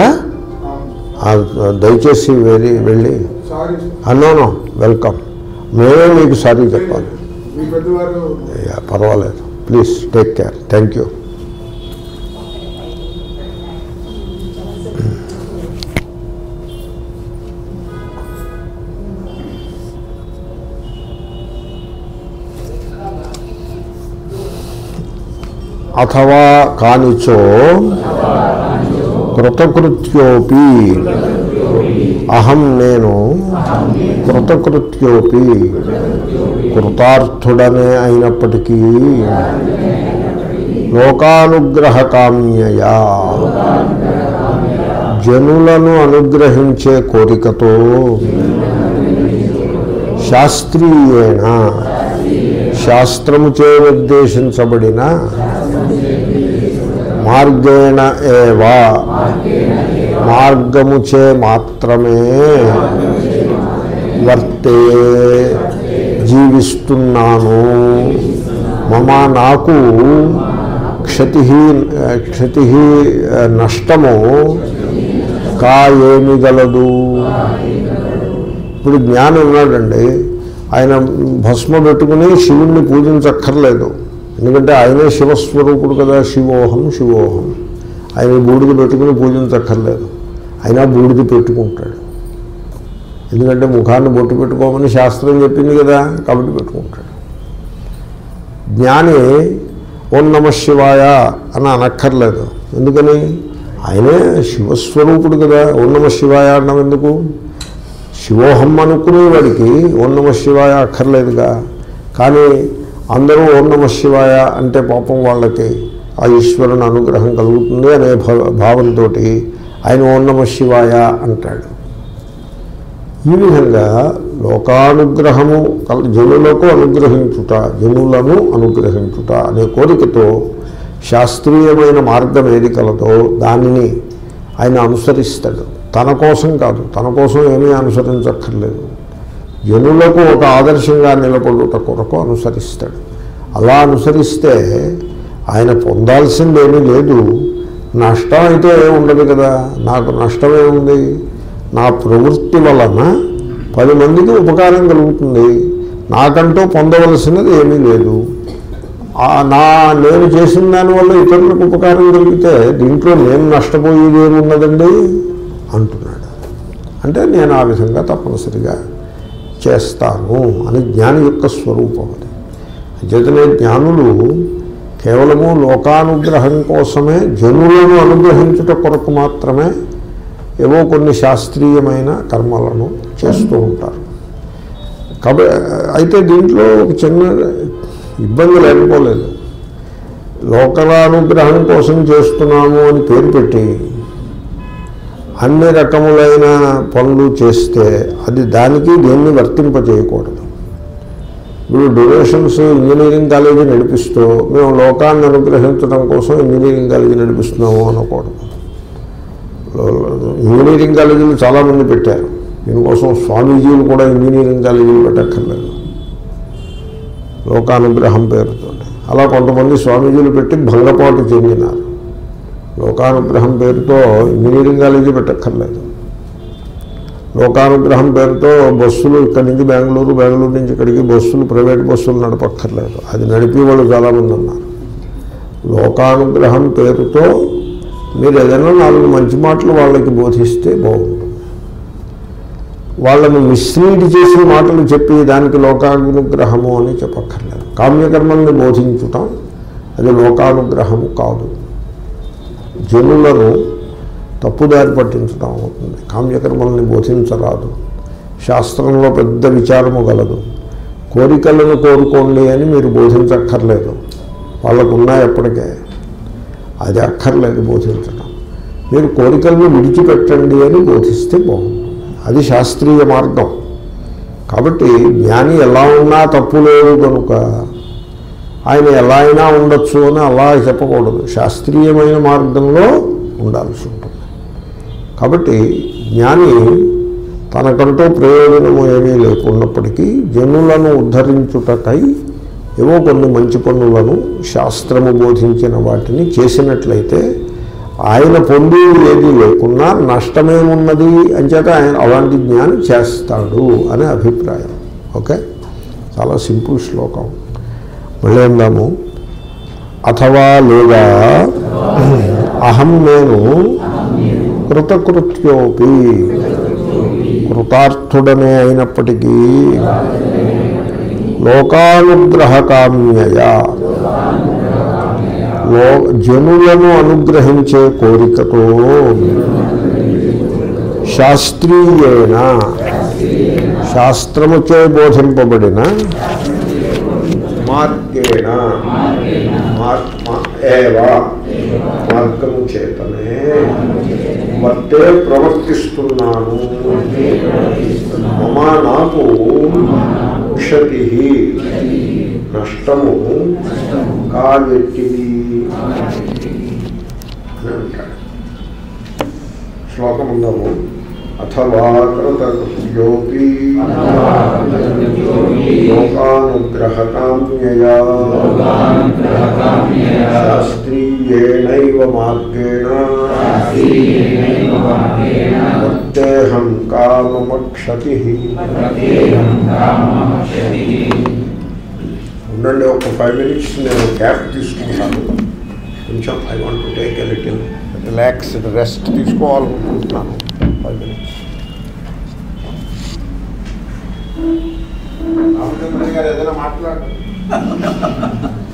దయచేసి వెళ్ళి వెళ్ళి అన్నాను వెల్కమ్, మేమే మీకు సారీ చెప్పాలి. పర్వాలేదు, please take care. Thank you. అథవా కానిచో కృతకృత్యోపి అహం, నేను కృతకృత్యోపి కృతార్థుడనే అయినప్పటికీ లోకానుగ్రహకామ్యయా జనులను అనుగ్రహించే కోరికతో శాస్త్రీయేణ శాస్త్రముచే నిర్దేశించబడిన మార్గేణ ఏవా మార్గముచే మాత్రమే వర్తే జీవిస్తున్నాను. మమ నాకు క్షతి క్షతి నష్టము కా ఏమి గలదు. ఇప్పుడు జ్ఞానం ఉన్నాడండి, ఆయన భస్మ పెట్టుకుని శివుణ్ణి పూజించక్కర్లేదు. ఎందుకంటే ఆయనే శివస్వరూపుడు కదా. శివోహం శివోహం. ఆయన బూడిద పెట్టుకుని పూజించక్కర్లేదు. అయినా బూడిద పెట్టుకుంటాడు. ఎందుకంటే ముఖాన్ని బొట్టు పెట్టుకోమని శాస్త్రం చెప్పింది కదా, కాబట్టి పెట్టుకుంటాడు. జ్ఞాని ఓం నమ శివాయ అని అనక్కర్లేదు. ఎందుకని? ఆయనే శివస్వరూపుడు కదా. ఓం నమ శివాయ అన్నం ఎందుకు? శివోహం అనుకునేవాడికి ఓం నమ శివాయ అక్కర్లేదుగా. కానీ అందరూ ఓం నమ శివాయ అంటే పాపం వాళ్ళకి ఆ ఈశ్వరుని అనుగ్రహం కలుగుతుంది అనే భావంతో ఆయన ఓం నమ శివాయ అంటాడు. ఈ విధంగా లోకానుగ్రహము జనులకు అనుగ్రహించుట, జనులను అనుగ్రహించుట అనే కోరికతో శాస్త్రీయమైన మార్గం ఏది కలదో దానిని ఆయన అనుసరిస్తాడు. తన కోసం కాదు, తన కోసం ఏమీ అనుసరించక్కర్లేదు. జనులకు ఒక ఆదర్శంగా నిలబడుట కొరకు అనుసరిస్తాడు. అలా అనుసరిస్తే ఆయన పొందాల్సిందేమీ లేదు. నష్టం అయితే ఉండదు కదా. నాకు నష్టమే ఉంది. నా ప్రవృత్తి వలన పది మందికి ఉపకారం కలుగుతుంది. నాకంటూ పొందవలసినది ఏమీ లేదు. నా నేను చేసిన దానివల్ల ఇతరులకు ఉపకారం కలిగితే దీంట్లో నేను నష్టపోయేది ఏమున్నదండి అంటున్నాడు. అంటే నేను ఆ విధంగా తప్పనిసరిగా చేస్తాను అని జ్ఞాని యొక్క స్వరూపం. అది అంచేతనే జ్ఞానులు కేవలము లోకానుగ్రహం కోసమే, జనులను అనుగ్రహించుట కొరకు మాత్రమే ఏవో కొన్ని శాస్త్రీయమైన కర్మలను చేస్తూ ఉంటారు. కాబట్టి అయితే దీంట్లో ఒక చిన్న ఇబ్బంది లేకపోలేదు. లోకానుగ్రహం కోసం చేస్తున్నాము అని పేరు పెట్టి అన్ని రకములైన పనులు చేస్తే అది దానికి దేన్ని వర్తింపజేయకూడదు. ఇప్పుడు డొనేషన్స్ ఇంజనీరింగ్ కాలేజీ నడిపిస్తూ మేము లోకాన్ని అనుగ్రహించడం కోసం ఇంజనీరింగ్ కాలేజీ నడిపిస్తున్నాము అనకూడదు. ఇంజనీరింగ్ కాలేజీలు చాలామంది పెట్టారు. దీనికోసం స్వామీజీలు కూడా ఇంజనీరింగ్ కాలేజీలు పెట్టక్కర్లేదు లోకానుగ్రహం పేరుతో. అలా కొంతమంది స్వామీజీలు పెట్టి భంగపాటు చెందినారు. లోకానుగ్రహం పేరుతో ఇంజనీరింగ్ కాలేజీ పెట్టక్కర్లేదు. లోకానుగ్రహం పేరుతో బస్సులు ఇక్కడి నుంచి బెంగళూరు, బెంగళూరు నుంచి ఇక్కడికి బస్సులు, ప్రైవేట్ బస్సులు నడపక్కర్లేదు. అది నడిపే వాళ్ళు చాలామంది ఉన్నారు. లోకానుగ్రహం పేరుతో మీరు ఏదైనా నాలుగు మంచి మాటలు వాళ్ళకి బోధిస్తే బాగుంటుంది. వాళ్ళని మిస్లీడ్ చేసిన మాటలు చెప్పి దానికి లోకానుగ్రహము అని చెప్పక్కర్లేదు. కామ్యకర్మల్ని బోధించటం అది లోకానుగ్రహము కాదు. జనులను తప్పుదారి పట్టించడం అవుతుంది. కామ్యకర్మల్ని బోధించరాదు. శాస్త్రంలో పెద్ద విచారము గలదు. కోరికలను కోరుకోండి అని మీరు బోధించక్కర్లేదు. వాళ్ళకు ఉన్నాయి ఎప్పటికే, అది అక్కర్లేదు బోధించడం. మీరు కోరికలను విడిచిపెట్టండి అని బోధిస్తే బాగుంటుంది. అది శాస్త్రీయ మార్గం. కాబట్టి జ్ఞాని ఎలా ఉన్నా తప్పు లేదు కనుక ఆయన ఎలా అయినా ఉండొచ్చు అని అలా చెప్పకూడదు. శాస్త్రీయమైన మార్గంలో ఉండాల్సి ఉంటుంది. కాబట్టి జ్ఞాని తనకంటూ ప్రయోజనము ఏమీ లేకున్నప్పటికీ జనులను ఉద్ధరించుటకై ఏవో కొన్ని మంచి పనులను శాస్త్రము బోధించిన వాటిని చేసినట్లయితే ఆయన పొందేది ఏది లేకున్నా నష్టమేమున్నది అంచేత ఆయన అలాంటి జ్ఞానం చేస్తాడు అనే అభిప్రాయం. ఓకే, చాలా సింపుల్ శ్లోకం. మళ్ళీ అందాము. అథవా లేదా అహం నేను కృతకృత్యోపి కృతార్థుడనే అయినప్పటికీ లోకానుగ్రహకామ్యయా లో జనులను అనుగ్రహించే కోరికతో శాస్త్రీయేన శాస్త్రముచే బోధింపబడిన మార్గేణ ఏవా మార్గము చేతనే వర్తే ప్రవర్తిస్తున్నాను. మమ నాకు క్షతి నష్టము కావెట్టిది అని అంటాడు. శ్లోకం ఉందాము. అథవా కృతకృత్యోపి లోకానుగ్రహకామ్యయా శాస్త్రీయేణైవ మార్గేణ వర్తేహం కామమక్షతి. ఉండండి, ఒక ఫైవ్ మినిట్స్ నేను గ్యాప్ తీసుకుంటాను. కొంచెం I want to take a little relaxed rest తీసుకోవాలనుకుంటున్నాను. Five minutes. రామచంద్ర గారు ఏదైనా మాట్లాడండి.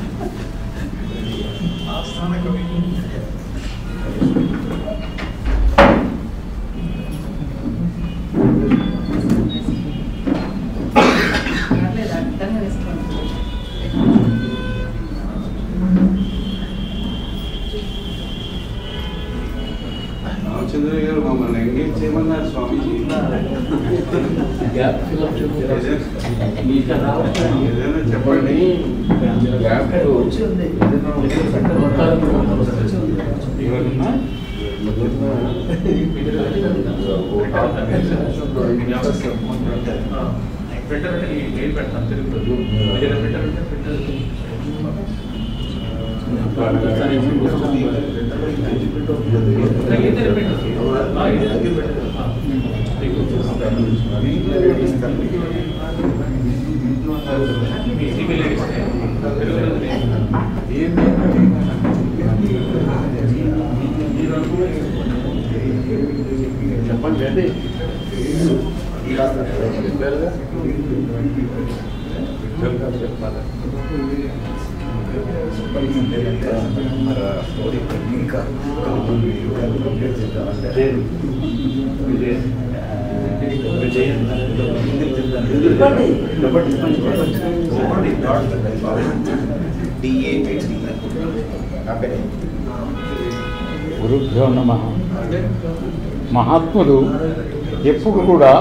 గురుభ్యో నమః. మహాత్ములు ఎప్పుడు కూడా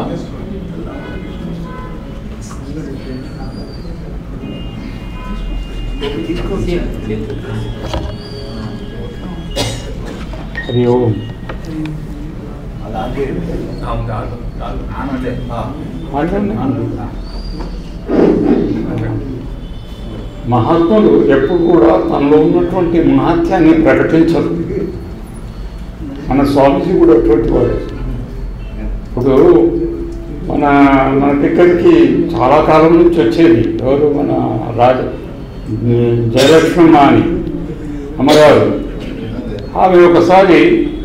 హరి ఓం మహాత్ములు ఎప్పుడు కూడా తనలో ఉన్నటువంటి మహాత్యాన్ని ప్రకటించరు. మన స్వామీజీ కూడా అటువంటి వాడు. ఇప్పుడు మన మన దగ్గరికి చాలా కాలం నుంచి వచ్చేది ఎవరు, మన రాజ జయలక్ష్మమ్మ అని అమ్మగారు. ఆమె ఒకసారి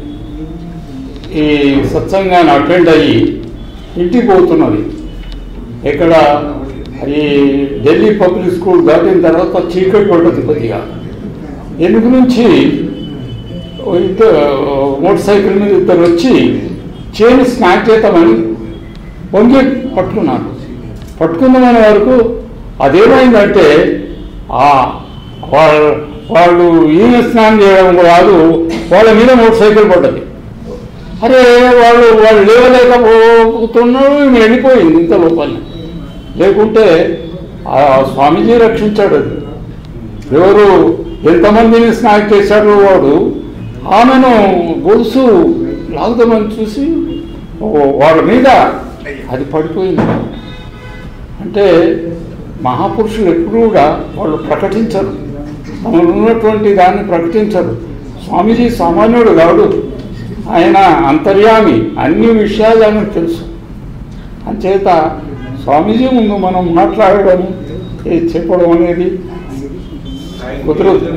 ఈ సత్సంగాన్ని అటెండ్ అయ్యి ఇంటికి పోతున్నది. ఇక్కడ ఈ ఢిల్లీ పబ్లిక్ స్కూల్ దాటిన తర్వాత చీకటి పడ్డది కొద్దిగా. ఎనుక నుంచి ఇద్దరు మోటార్ సైకిల్ మీద ఇద్దరు వచ్చి చైన్ స్నాక్ చేద్దామని వంగి పట్టుకున్నారు. పట్టుకుందామనే వరకు అదేమైందంటే వాళ్ళ వాళ్ళు ఈయన స్నానం చేయడం కాదు, వాళ్ళ మీద మోటార్ సైకిల్ పడ్డది. అరే వాళ్ళు వాళ్ళు లేవలేకపోతున్నారు, ఈమె వెళ్ళిపోయింది ఇంత లోపల. లేకుంటే ఆ స్వామీజీ రక్షించాడు. అది ఎవరు ఎంతమందిని స్నాక్ చేశాడు వాడు. ఆమెను గొలుసు లాగుదామని చూసి వాళ్ళ మీద అది పడిపోయింది. అంటే మహాపురుషులు ఎప్పుడు కూడా వాళ్ళు ప్రకటించరు, తమలో ఉన్నటువంటి దాన్ని ప్రకటించరు. స్వామీజీ సామాన్యుడు కాదు, ఆయన అంతర్యామి, అన్ని విషయాలు ఆయనకు తెలుసు. అంచేత స్వామీజీ ముందు మనం మాట్లాడడం చెప్పడం అనేది కుదరదు.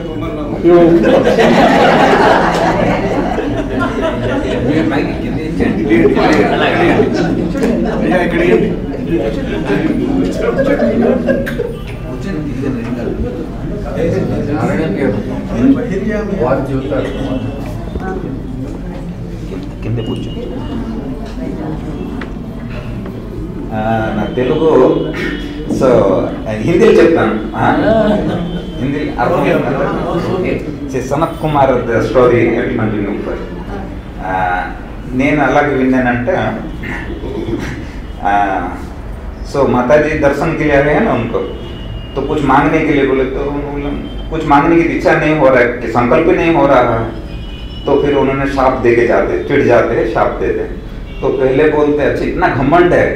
కింద కూర్చో. నా తెలుగు సో హిందీలో చెప్తాను. హిందీ అర్థం. Sanat Kumar story continue. నేను అలాగే విన్నానంటే, सो माता जी दर्शन के लिए आ रहे हैं ना उनको, तो कुछ मांगने के लिए बोले, तो कुछ मांगने की इच्छा नहीं हो रहा है, कि संकल्प ही नहीं हो रहा है। तो फिर उन्होंने शाप दे के जाते, चिढ़ जाते हैं, शाप देते। तो पहले बोलते अच्छा इतना घमंड है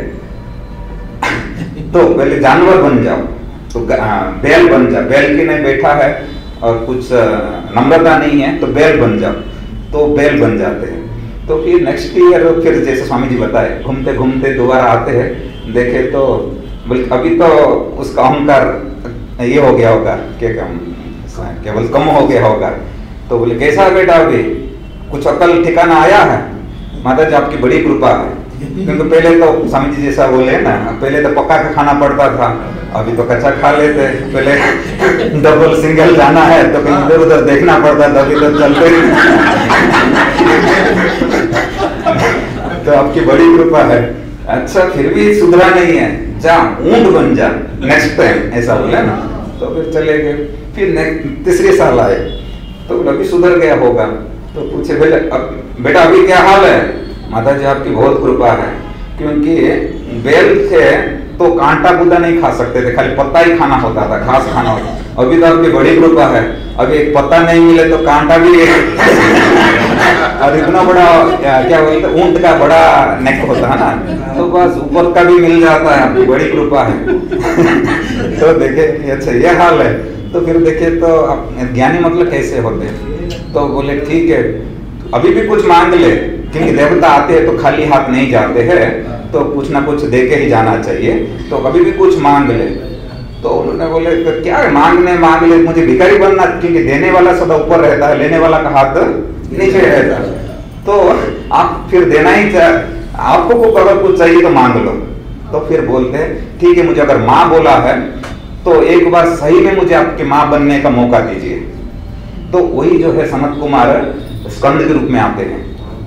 तो पहले जानवर बन जाओ, तो बैल बन जाओ, बैल की नहीं बैठा है और कुछ नम्रता नहीं है तो बैल बन जाओ, तो बैल बन जाते हैं। तो फिर नेक्स्ट ईयर फिर जैसे स्वामी जी बताए, घूमते घूमते दोबारा आते हैं, देखे तो बोले अभी तो उसका अहंकार ये हो गया होगा, क्या क्या केवल कम हो गया होगा। तो बोले कैसा बेटा अभी कुछ अकल ठिकाना आया है? माता जी आपकी बड़ी कृपा है। क्योंकि पहले तो स्वामी जी जैसा बोले ना, पहले तो पका के खाना पड़ता था, अभी तो कच्चा खा लेते। पहले डबल सिंगल जाना है तो कहीं इधर उधर देखना पड़ता था, अभी तो चलते। तो आपकी बड़ी कृपा है। अच्छा फिर भी सुधरा नहीं है, जा ऊंट बन जा नेक्स्ट टाइम, ऐसा बोले ना। तो फिर चले गए। फिर तीसरे साल आए तो अभी सुधर गया होगा। तो पूछे बेटा अब बेटा अभी क्या हाल है? माता जी आपकी बहुत कृपा है, क्योंकि बेल थे तो कांटा गुदा नहीं खा सकते थे, खाली पत्ता ही खाना होता था, घास खाना होता। अभी तो आपकी बड़ी कृपा है, अभी एक पत्ता नहीं मिले तो कांटा भी और इतना बड़ा क्या बोलते ऊंट का बड़ा नेक होता है ना, तो बस ऊपर का भी मिल जाता है, आपकी बड़ी कृपा है। तो देखे अच्छा ये हाल है। तो फिर देखे तो ज्ञानी मतलब कैसे होते हैं? तो बोले ठीक है अभी भी कुछ मांग ले, क्योंकि देवता आते हैं तो खाली हाथ नहीं जाते हैं, तो कुछ ना कुछ दे के ही जाना चाहिए, तो अभी भी कुछ मांग ले। तो उन्होंने बोले तो क्या मांगने मांग ले, मुझे भिखारी बनना, क्योंकि देने वाला सदा ऊपर रहता है, लेने वाला का हाथ नीचे रहता है। तो आप फिर देना ही चाह, आपको को अगर कुछ चाहिए तो मांग लो। तो फिर बोलते हैं ठीक है, मुझे अगर माँ बोला है तो एक बार सही में मुझे आपकी माँ बनने का मौका दीजिए। तो वही जो है सनत कुमार स्कंद के रूप में आते हैं।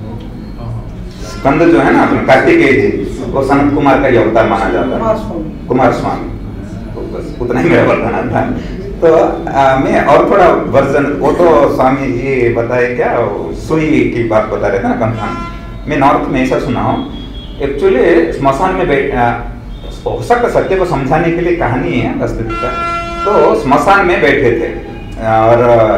स्कंद जो है ना कार्तिकेय जी, वो सनत कुमार का ही अवतार माना जाता है, कुमार स्वामी। तो बस उतना ही मेरा बताना था। तो आ, मैं और थोड़ा वर्जन, वो तो स्वामी जी बताए क्या सुई की बात बता रहे थे ना कंफर्म। मैं नॉर्थ में ऐसा सुना हूँ, एक्चुअली स्मशान में बैठ हो सकता सत्य को समझाने के लिए कहानी है वास्तविकता। तो स्मशान में बैठे थे और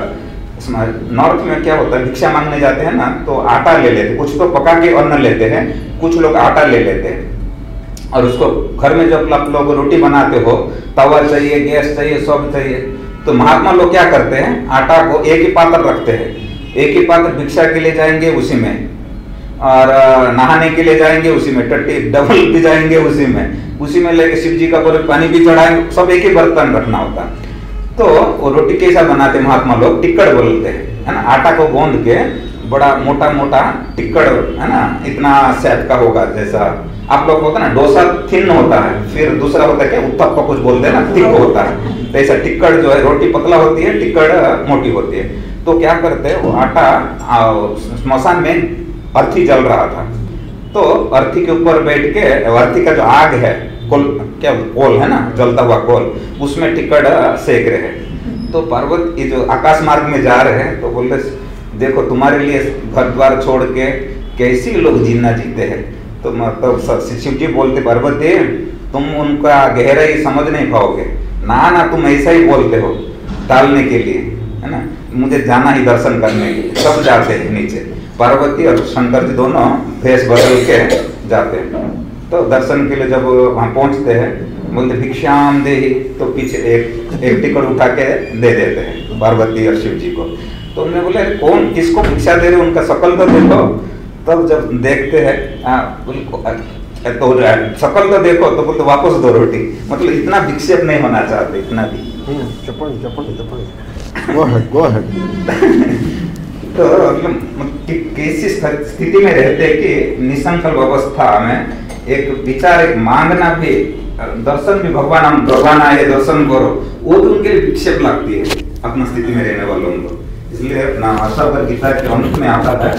नॉर्थ में क्या होता है, भिक्षा मांगने जाते हैं ना तो आटा ले लेते, कुछ तो पका के अन्न लेते हैं, कुछ लोग आटा ले लेते हैं। और उसको घर में जब आप लोग रोटी बनाते हो, तवा चाहिए, गैस चाहिए, सब चाहिए, तो महात्मा लोग क्या करते हैं, आटा को एक ही पात्र रखते हैं, एक ही पात्र भिक्षा के लिए जाएंगे उसी में, और नहाने के लिए जाएंगे उसी में, टट्टी डबल भी जाएंगे उसी में, उसी में लेके शिव जी का पानी भी चढ़ाएंगे, सब एक ही बर्तन रखना होता है। तो वो रोटी कैसा बनाते महात्मा लोग, टिक्कड़ बोलते हैं, है ना, आटा को गूंद के बड़ा मोटा मोटा टिक्कड़, है ना, इतना शेप का होगा, जैसा आप लोग होता है ना डोसा थिन होता है, फिर दूसरा होता है क्या उत्तप्पा कुछ बोलते हैं ना, थिक होता है। तो ऐसा टिक्कड़ जो है, रोटी पतला होती है, टिक्कड़ मोटी होती है। तो क्या करते हैं, वो आटा स्मशान में अर्थी जल रहा था, तो अर्थी के ऊपर बैठ के, अर्थी का जो आग है, कोल क्या कोल है ना, जलता हुआ कोल, उसमें टिक्कड़ सेक रहे हैं। तो पार्वती जो आकाश मार्ग में जा रहे हैं, तो बोलते देखो तुम्हारे लिए घर द्वार छोड़ के कैसी लोग जीना जीते हैं। तो मतलब शिव जी बोलते पार्वती तुम उनका गहराई समझ नहीं पाओगे, ना ना तुम ऐसा ही बोलते हो टालने के लिए, है ना, मुझे जाना ही दर्शन करने के लिए। सब जाते हैं नीचे, पार्वती और शंकर जी दोनों भेष बदल के जाते हैं। तो दर्शन के लिए जब वहां पहुंचते हैं, बोलते भिक्षाम दे, तो पीछे एक एक टिकट उठा के दे देते हैं पार्वती और शिव जी को। तो उन्होंने बोले कौन किसको भिक्षा दे रहे, उनका शकल तो देखो। तब जब देखते हैं तो शकल तो देखो, तो बोलते वापस दो रोटी, मतलब इतना विक्षेप नहीं होना चाहते, इतना भी चपन चपन चपन गो अहेड गो अहेड। तो कैसी स्थिति में रहते कि निसंकल्प अवस्था में एक विचार, एक मांगना भी, दर्शन भी, भगवान हम भगवान आए दर्शन करो, वो तो उनके लिए विक्षेप लगती है अपना स्थिति में रहने वालों को। इसलिए अपना आशा पर गीता के अंत में आता है,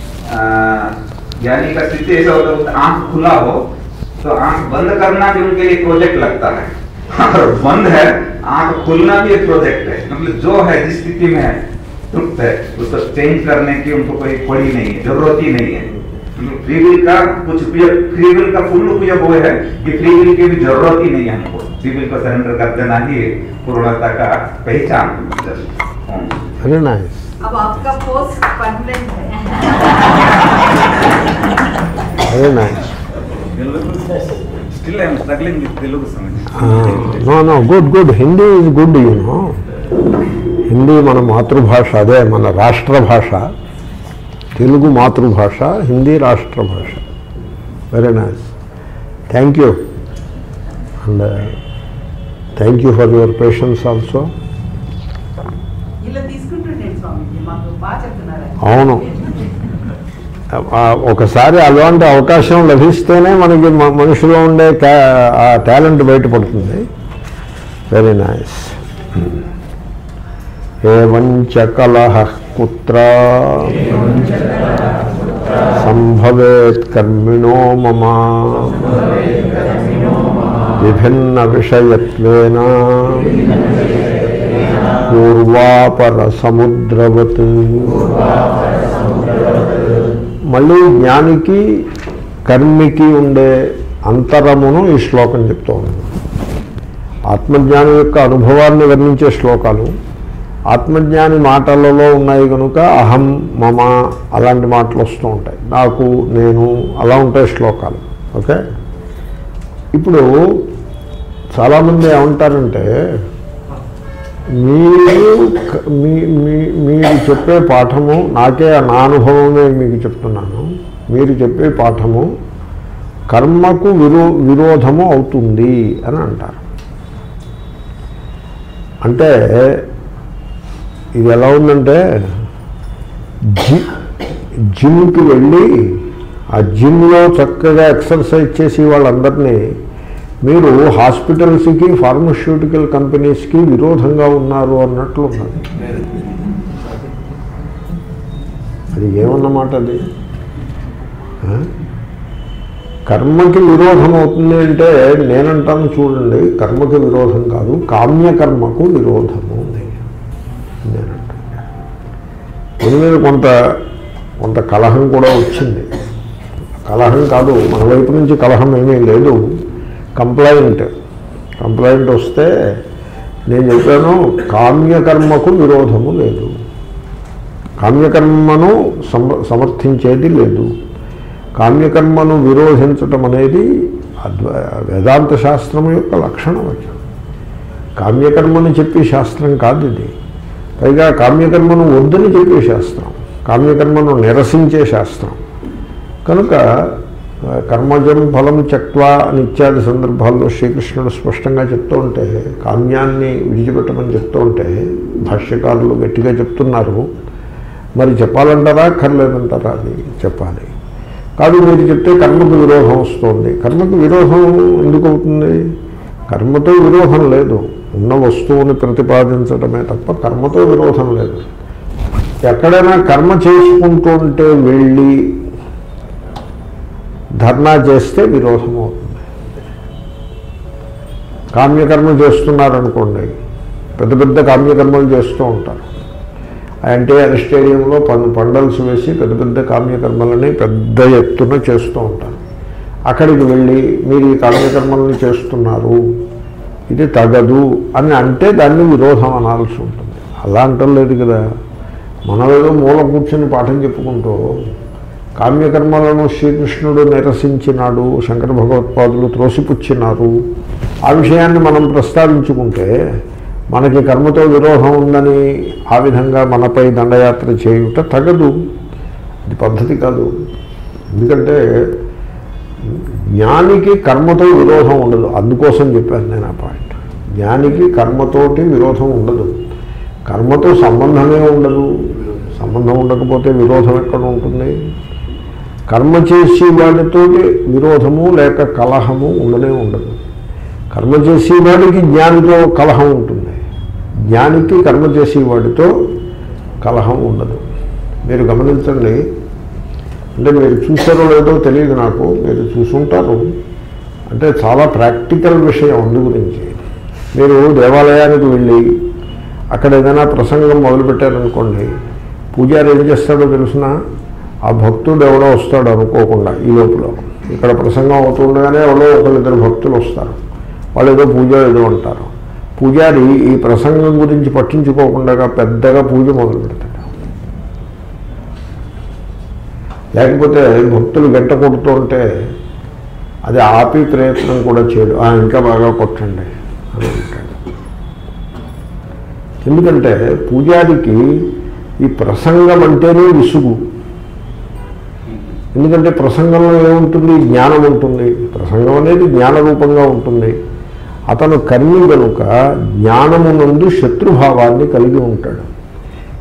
ज्ञानी का स्थिति ऐसा होता है, आंख खुला हो तो आंख बंद करना भी उनके लिए प्रोजेक्ट लगता है, और बंद है आंख खुलना भी एक प्रोजेक्ट है। मतलब जो है जिस स्थिति में है तृप्त है, उसको चेंज करने की उनको कोई पड़ी नहीं है, जरूरत ही नहीं है। फ्री विल का कुछ फ्री विल का फुल उपयोग वो है कि फ्री विल की भी जरूरत ही नहीं है हमको, फ्री विल को सरेंडर कर देना ही पूर्णता का पहचान। Very nice. अब आपका पोस्ट परमानेंट है। Very nice. Still I am struggling with Telugu language. No no good good Hindi is good, you know. Hindi మన మాతృభాష, అదే మన రాష్ట్ర భాష. తెలుగు మాతృభాష, హిందీ రాష్ట్ర భాష. Very nice, thank you. And thank you for your patience also. ఇలా తీసుకుంటుండే స్వామి, మాకు బాగా చెప్తున్నారు. అవును, ఒకసారి అలాంటి అవకాశం లభిస్తేనే మనకి మనిషిలో ఉండే ఆ టాలెంట్ బయటపడుతుంది. Very nice. ఏవంచ కలహ కుత్ర సంభవేత్ కర్మిణో మమ విభిన్న విషయత్వేన పూర్వాపర సముద్రవత్. మళ్ళీ జ్ఞానికి కర్మికి ఉండే అంతరమును ఈ శ్లోకం చెప్తూ ఉంది. ఆత్మజ్ఞానం యొక్క అనుభవాన్ని వర్ణించే శ్లోకాలు. ఆత్మజ్ఞాని మాటలలో ఉన్నాయి కనుక అహం, మమ అలాంటి మాటలు వస్తూ ఉంటాయి. నాకు, నేను అలా ఉంటాయి శ్లోకాలు. ఓకే. ఇప్పుడు చాలామంది ఏమంటారంటే, మీరు మీరు చెప్పే పాఠము, నాకే నా అనుభవమే మీకు చెప్తున్నాను, మీరు చెప్పే పాఠము కర్మకు విరో విరోధము అవుతుంది అని అంటారు. అంటే ఇది ఎలా ఉందంటే, జి జిమ్కి వెళ్ళి ఆ జిమ్లో చక్కగా ఎక్సర్సైజ్ చేసి వాళ్ళందరినీ మీరు హాస్పిటల్స్కి, ఫార్మస్యూటికల్ కంపెనీస్కి విరోధంగా ఉన్నారు అన్నట్లు ఉన్నది. అది ఏమన్నమాట అది? కర్మకి విరోధం అవుతుంది అంటే నేనంటాను చూడండి, కర్మకి విరోధం కాదు, కామ్యకర్మకు విరోధము నేనంటాను. దీని మీద కొంత కొంత కలహం కూడా వచ్చింది. కలహం కాదు, మన వైపు నుంచి కలహం ఏమీ లేదు. కంప్లైంట్ కంప్లైంట్ వస్తే నేను చెప్పాను, కామ్యకర్మకు విరోధము లేదు, కామ్యకర్మను సమ సమర్థించేది లేదు. కామ్యకర్మను విరోధించటం అనేది అద్వ వేదాంత శాస్త్రం యొక్క లక్షణం. అది కామ్యకర్మను చెప్పే శాస్త్రం కాదు ఇది. పైగా కామ్యకర్మను వద్దని చెప్పే శాస్త్రం, కామ్యకర్మను నిరసించే శాస్త్రం. కనుక కర్మజం ఫలం త్యక్వా అని ఇత్యాది సందర్భాల్లో శ్రీకృష్ణుడు స్పష్టంగా చెప్తూ ఉంటే, కామ్యాన్ని విడిచిపెట్టమని చెప్తూ ఉంటే భాష్యకారులు గట్టిగా చెప్తున్నారు. మరి చెప్పాలంటారా, అక్కర్లేదంటారా? అది చెప్పాలి. కాదు, మీరు చెప్తే కర్మకు విరోధం వస్తుంది. కర్మకు విరోధం ఎందుకు అవుతుంది? కర్మతో విరోధం లేదు, ఉన్న వస్తువుని ప్రతిపాదించడమే తప్ప కర్మతో విరోధం లేదు. ఎక్కడైనా కర్మ చేసుకుంటూ ఉంటే వెళ్ళి ధర్నా చేస్తే విరోధం అవుతుంది. కామ్యకర్మ చేస్తున్నారనుకోండి, పెద్ద పెద్ద కామ్యకర్మలు చేస్తూ ఉంటారు. ఎన్టీఆర్ స్టేడియంలో పం పండల్స్ వేసి పెద్ద పెద్ద కామ్యకర్మలని పెద్ద ఎత్తున చేస్తూ ఉంటారు. అక్కడికి వెళ్ళి మీరు ఈ కామ్యకర్మలను చేస్తున్నారు, ఇది తగదు అని అంటే దాన్ని విరోధం అనాల్సి ఉంటుంది. అలా అంటలేదు కదా. మనం ఏదో మూల కూర్చొని పాఠం చెప్పుకుంటూ కామ్యకర్మలను శ్రీకృష్ణుడు నిరసించినాడు, శంకర భగవత్పాదులు త్రోసిపుచ్చినారు, ఆ విషయాన్ని మనం ప్రస్తావించుకుంటే మనకి కర్మతో విరోధం ఉందని ఆ విధంగా మనపై దండయాత్ర చేయుట తగదు. ఇది పద్ధతి కాదు. ఎందుకంటే జ్ఞానికి కర్మతో విరోధం ఉండదు. అందుకోసం చెప్పాను నేను ఆ పాయింట్. జ్ఞానికి కర్మతోటి విరోధం ఉండదు, కర్మతో సంబంధమే ఉండదు. సంబంధం ఉండకపోతే విరోధం ఎక్కడ ఉంటుంది? కర్మ చేసి వాడితో విరోధము లేక కలహము ఉండనే ఉండదు. కర్మ చేసేవాడికి జ్ఞానితో కలహం ఉంటుంది, జ్ఞానికి కర్మ చేసేవాడితో కలహం ఉండదు. మీరు గమనించండి. అంటే మీరు చూసారో లేదో తెలియదు నాకు, మీరు చూసుంటారు. అంటే చాలా ప్రాక్టికల్ విషయం. అందు గురించి మీరు దేవాలయానికి వెళ్ళి అక్కడ ఏదైనా ప్రసంగం మొదలుపెట్టారనుకోండి, పూజారి ఏం చేస్తాడో తెలుసిన, ఆ భక్తుడు ఎవడో వస్తాడు అనుకోకుండా ఈ లోపల ఇక్కడ ప్రసంగం అవుతుండగానే ఎవరో ఒకరిద్దరు భక్తులు వస్తారు. వాళ్ళు ఏదో పూజ ఏదో అంటారు. పూజారి ఈ ప్రసంగం గురించి పట్టించుకోకుండా పెద్దగా పూజ మొదలు పెడతాడు. లేకపోతే భక్తులు గంట కొడుతూ ఉంటే అది ఆపి ప్రయత్నం కూడా చేయడు. ఇంకా బాగా కొట్టండి అని అంటాడు. ఎందుకంటే పూజారికి ఈ ప్రసంగం అంటేనే విసుగు. ఎందుకంటే ప్రసంగంలో ఏముంటుంది? జ్ఞానం ఉంటుంది. ప్రసంగం అనేది జ్ఞానరూపంగా ఉంటుంది. అతను కర్మి కనుక జ్ఞానము నందు శత్రుభావాన్ని కలిగి ఉంటాడు.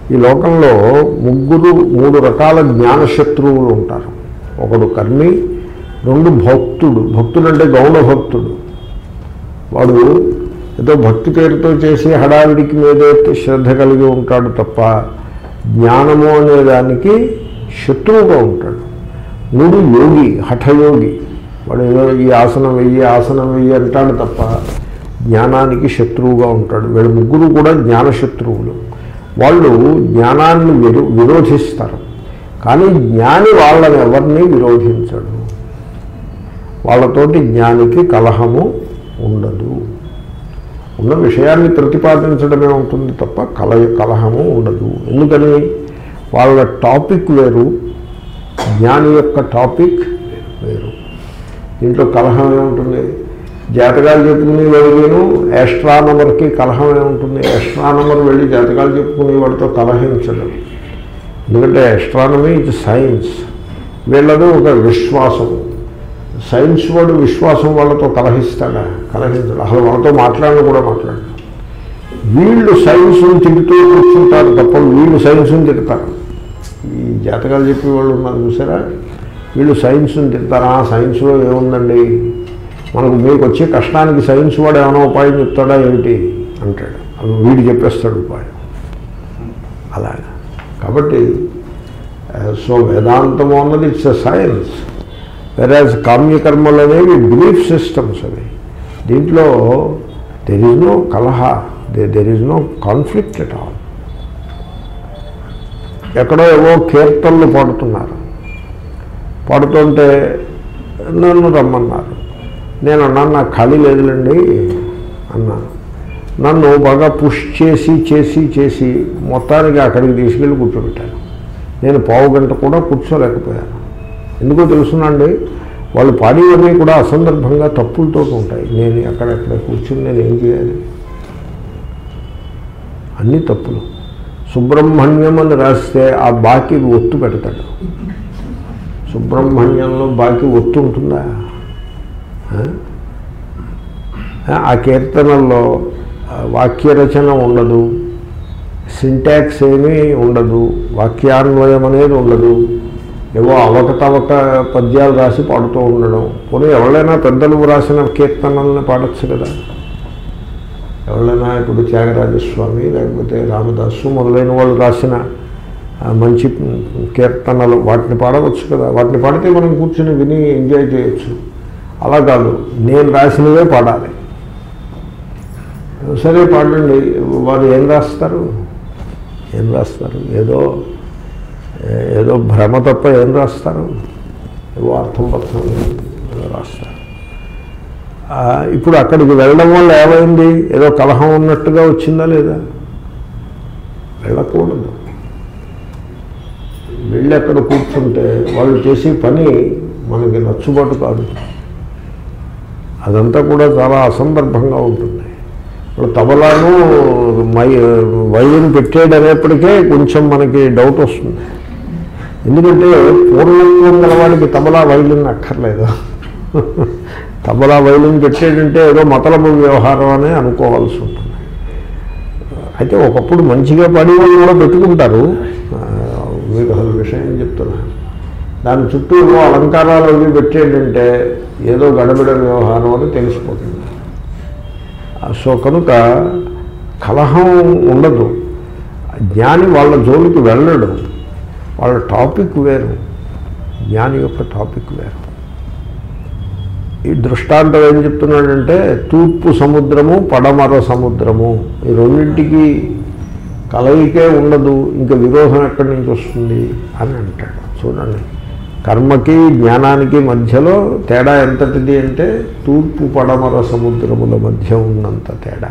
ఈ లోకంలో ముగ్గురు మూడు రకాల జ్ఞానశత్రువులు ఉంటారు. ఒకడు కర్మి, రెండు భక్తుడు. భక్తుడు అంటే గౌణ భక్తుడు. వాడు ఏదో భక్తి పేరుతో చేసి హడావిడికి మీదే శ్రద్ధ కలిగి ఉంటాడు తప్ప జ్ఞానము అనే దానికి శత్రువుగా ఉంటాడు. మూడు యోగి, హఠయోగి. వాడు ఏదో ఈ ఆసనం వెయ్యి ఆసనం వెయ్యి అంటాడు తప్ప జ్ఞానానికి శత్రువుగా ఉంటాడు. వీళ్ళు ముగ్గురు కూడా జ్ఞానశత్రువులు. వాళ్ళు జ్ఞానాన్ని విరో విరోధిస్తారు కానీ జ్ఞాని వాళ్ళని ఎవరిని విరోధించడు. వాళ్ళతోటి జ్ఞానికి కలహము ఉండదు. ఉన్న విషయాన్ని ప్రతిపాదించడమే ఉంటుంది తప్ప కల కలహము ఉండదు. ఎందుకని వాళ్ళ టాపిక్ వేరు, జ్ఞాని యొక్క టాపిక్ వేరు. దీంట్లో కలహం ఏముంటుంది? జాతకాలు చెప్పుకునే వాడిను యాస్ట్రానమర్కి కలహం ఏముంటుంది? యాస్ట్రానమర్ వెళ్ళి జాతకాలు చెప్పుకునే వాడితో కలహించడం. ఎందుకంటే యాస్ట్రానమీ ఇది సైన్స్, వీళ్ళది ఒక విశ్వాసం. సైన్స్ వాడు విశ్వాసం వాళ్ళతో కలహిస్తాడా? కలహించడు. అసలు వాళ్ళతో మాట్లాడిన కూడా మాట్లాడు. వీళ్ళు సైన్స్ని తిరుగుతూ కూర్చుంటారు తప్ప వీళ్ళు సైన్స్ని తిడతారు. ఈ జాతకాలు చెప్పే వాళ్ళు ఉన్నారు చూసారా, వీళ్ళు సైన్స్ని తిడతారా? సైన్స్లో ఏముందండి, మనకు మీకు వచ్చే కష్టానికి సైన్స్ వాడు ఏమైనా ఉపాయం చెప్తాడా ఏమిటి అంటాడు. అది వీడు చెప్పేస్తాడు ఉపాయం. అలాగా కాబట్టి సో వేదాంతము అన్నది ఇట్స్ ఎ సైన్స్. వెరాజ్ కామ్యకర్మలు అనేవి బిలీఫ్ సిస్టమ్స్ అవి. దీంట్లో దెర్ ఈజ్ నో కలహ, there is no conflict at all. ఎక్కడో ఏవో కీర్తనలు పాడుతున్నారు, పాడుతుంటే నన్ను రమ్మన్నారు. నేను అన్నాను నాకు ఖాళీ లేదులేండి అన్నాను. నన్ను బాగా పుష్ చేసి చేసి చేసి మొత్తానికి అక్కడికి తీసుకెళ్ళి కూర్చోబెట్టాను. నేను పావు గంట కూడా కూర్చోలేకపోయాను. ఎందుకో తెలుసునండి, వాళ్ళు పాడేవన్నీ కూడా అసందర్భంగా తప్పులతో ఉంటాయి. నేను అక్కడెక్కడ కూర్చుని నేను ఏం చేయాలి? అన్నీ తప్పులు. సుబ్రహ్మణ్యం అని రాస్తే ఆ బాకీ ఒత్తు పెడతాడు. సుబ్రహ్మణ్యంలో బాకీ ఒత్తు ఉంటుందా? ఆ కీర్తనల్లో వాక్యరచన ఉండదు, సింటాక్స్ ఏమీ ఉండదు, వాక్యాన్వయం అనేది ఉండదు. ఏవో అవకతవక పద్యాలు రాసి పాడుతూ ఉండడం. పోనీ ఎవరైనా పెద్దలు రాసిన కీర్తనల్ని పాడచ్చు కదా. ఎవరైనా ఇప్పుడు త్యాగరాజస్వామి లేకపోతే రామదాసు మొదలైన వాళ్ళు రాసిన మంచి కీర్తనలు వాటిని పాడవచ్చు కదా. వాటిని పాడితే మనం కూర్చొని విని ఎంజాయ్ చేయొచ్చు. అలా కాదు, నేను రాసినవే పాడాలి. సరే పాడండి. వారు ఏం రాస్తారు? ఏం రాస్తారు? ఏదో ఏదో భ్రమ తప్ప ఏం రాస్తారు? ఏవో అర్థం పర్థం ఏదో రాస్తారు. ఇప్పుడు అక్కడికి వెళ్ళడం వల్ల ఏమైంది? ఏదో కలహం ఉన్నట్టుగా వచ్చిందా లేదా? వెళ్ళకూడదు. వెళ్ళి అక్కడ కూర్చుంటే వాళ్ళు చేసే పని మనకి నచ్చుబాటు కాదు. అదంతా కూడా చాలా అసందర్భంగా ఉంటుంది. ఇప్పుడు తబలాను మై వైలిన్ పెట్టేడు అనేప్పటికే కొంచెం మనకి డౌట్ వస్తుంది. ఎందుకంటే పూర్ణత్వం గలవాడికి తబలా వైలిన్ అక్కర్లేదు. తబలా వైలిన్ పెట్టేటంటే ఏదో మతలబు వ్యవహారం అనే అనుకోవాల్సి ఉంటుంది. అయితే ఒకప్పుడు మంచిగా పడి వాళ్ళు కూడా పెట్టుకుంటారు. మీకు అసలు విషయం చెప్తున్నా, దాని చుట్టూ ఏవో అలంకారాలు అవి పెట్టేటంటే ఏదో గడబిడ వ్యవహారం అని తెలిసిపోతుంది. సో కనుక కలహం ఉండదు. జ్ఞాని వాళ్ళ జోలికి వెళ్ళడు. వాళ్ళ టాపిక్ వేరు, జ్ఞాని యొక్క టాపిక్ వేరు. ఈ దృష్టాంతం ఏం చెప్తున్నాడంటే తూర్పు సముద్రము పడమర సముద్రము ఈ రెండింటికి కలయికే ఉండదు, ఇంకా విరోధం ఎక్కడి నుంచి వస్తుంది అని అంటాడు. చూడండి, కర్మకి జ్ఞానానికి మధ్యలో తేడా ఎంతటిది అంటే తూర్పు పడమర సముద్రముల మధ్య ఉన్నంత తేడా.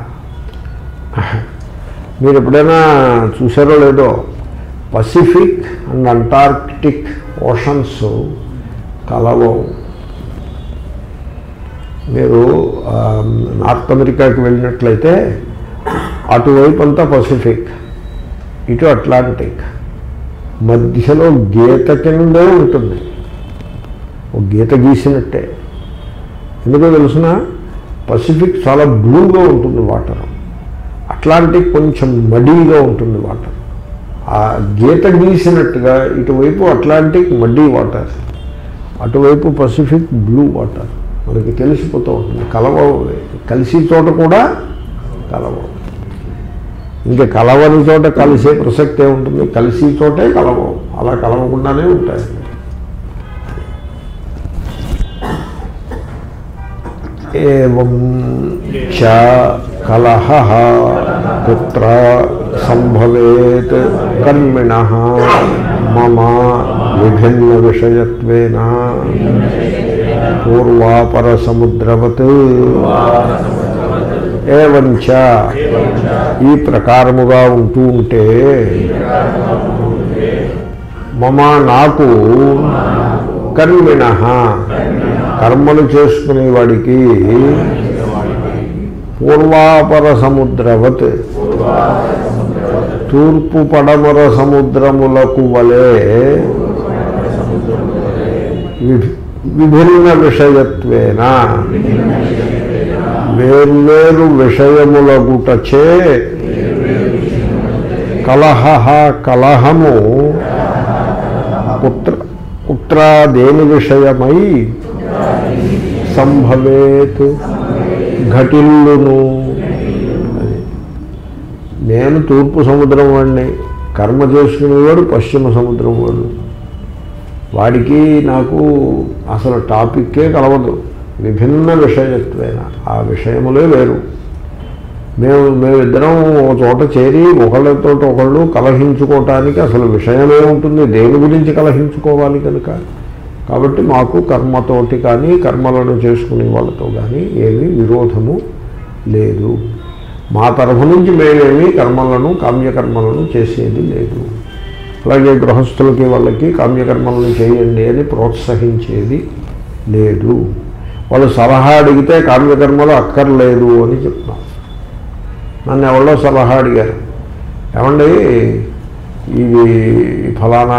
మీరు ఎప్పుడైనా చూసారో లేదో, పసిఫిక్ అండ్ అంటార్క్టిక్ ఓషన్స్ కలవవు. మీరు నార్త్ అమెరికాకి వెళ్ళినట్లయితే అటువైపు అంతా పసిఫిక్, ఇటు అట్లాంటిక్, మధ్యలో గీత కిందే ఉంటుంది. ఒక గీత గీసినట్టే. ఎందుకో తెలుసిన, పసిఫిక్ చాలా బ్లూగా ఉంటుంది వాటర్, అట్లాంటిక్ కొంచెం మడీగా ఉంటుంది వాటర్. ఆ గీత గీసినట్టుగా ఇటువైపు అట్లాంటిక్ మడ్డీ వాటర్, అటువైపు పసిఫిక్ బ్లూ వాటర్ మనకి తెలిసిపోతూ ఉంటుంది. కలవవు, కలిసి చోట కూడా కలవవు. ఇంకా కలవని చోట కలిసే ప్రసక్తే ఉంటుంది, కలిసి చోటే కలవవు. అలా కలవకుండానే ఉంటాయి. ఏవం చ కలహ కుత్ర సంభవేత్ కర్మిణః మమ విభిన్న విషయత్వేన పూర్వాపర సముద్రవత్. ఏవంచ ఈ ప్రకారముగా ఉంటూ ఉంటే మమ నాకు కర్మిణః కర్మలు చేసుకునేవాడికి పూర్వాపర సముద్రవత్ తూర్పు పడమర సముద్రములకు వలె విభిన్న విషయత్వేన వేర్వేరు విషయములగుటచే కలహ కలహము కుత్ర కుత్ర దేని విషయమై సంభవేత్ ఘటిల్లును. నేను తూర్పు సముద్రం వాడిని, కర్మ చేసుకునేవాడు పశ్చిమ సముద్రం వాడు. వాడికి నాకు అసలు టాపిక్కే కలవదు. విభిన్న విషయత్వేన ఆ విషయములే వేరు. మేము మేమిద్దరం ఒక చోట చేరి ఒకళ్ళతో ఒకళ్ళు కలహించుకోవటానికి అసలు విషయమే ఉంటుంది, దేని గురించి కలహించుకోవాలి కనుక. కాబట్టి మాకు కర్మతోటి కానీ కర్మలను చేసుకునే వాళ్ళతో కానీ ఏమీ విరోధము లేదు. మా తరఫు నుంచి మేమేమీ కర్మలను కామ్యకర్మలను చేసేది లేదు. అలాగే గృహస్థులకి వాళ్ళకి కామ్యకర్మలను చేయండి అని ప్రోత్సహించేది లేదు. వాళ్ళు సలహా అడిగితే కామ్యకర్మలు అక్కర్లేదు అని చెప్తాం. నన్ను ఎవరో సలహా అడిగారు, ఏమండి ఇది ఫలానా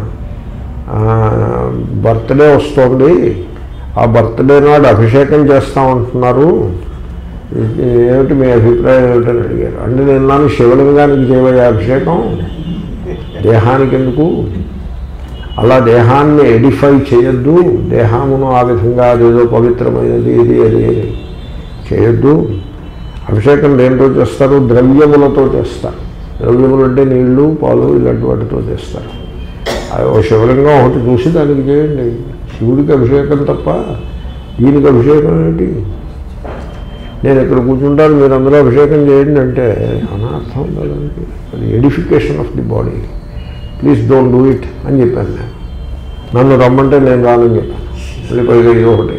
బర్త్డే వస్తుంది, ఆ బర్త్డే నాడు అభిషేకం చేస్తామంటున్నారు, ఏమిటి మీ అభిప్రాయం ఏమిటని అడిగారు. అంటే నేను నాన్న శివలింగానికి చేయబోయే అభిషేకం దేహానికి ఎందుకు, అలా దేహాన్ని ఎడిఫై చేయొద్దు, దేహమును ఆ విధంగా అదేదో పవిత్రమైనది ఇది అది చేయొద్దు. అభిషేకం దేంతో చేస్తారు? ద్రవ్యములతో చేస్తారు. ద్రవ్యములు అంటే నీళ్లు పాలు ఇలాంటి వాటితో చేస్తారు. ఓ శివలింగం ఒకటి చూసి దానికి చేయండి. శివుడికి అభిషేకం తప్ప దీనికి అభిషేకం ఏంటి? నేను ఇక్కడ కూర్చుంటాను, మీరు అందరూ అభిషేకం చేయండి అంటే అనర్థం ఉందా దానికి? అది edification of the body. Please don't do it అని చెప్పాను నేను. నన్ను రమ్మంటే నేను రానని చెప్పాను. మళ్ళీ పైగా ఇది ఒకటి.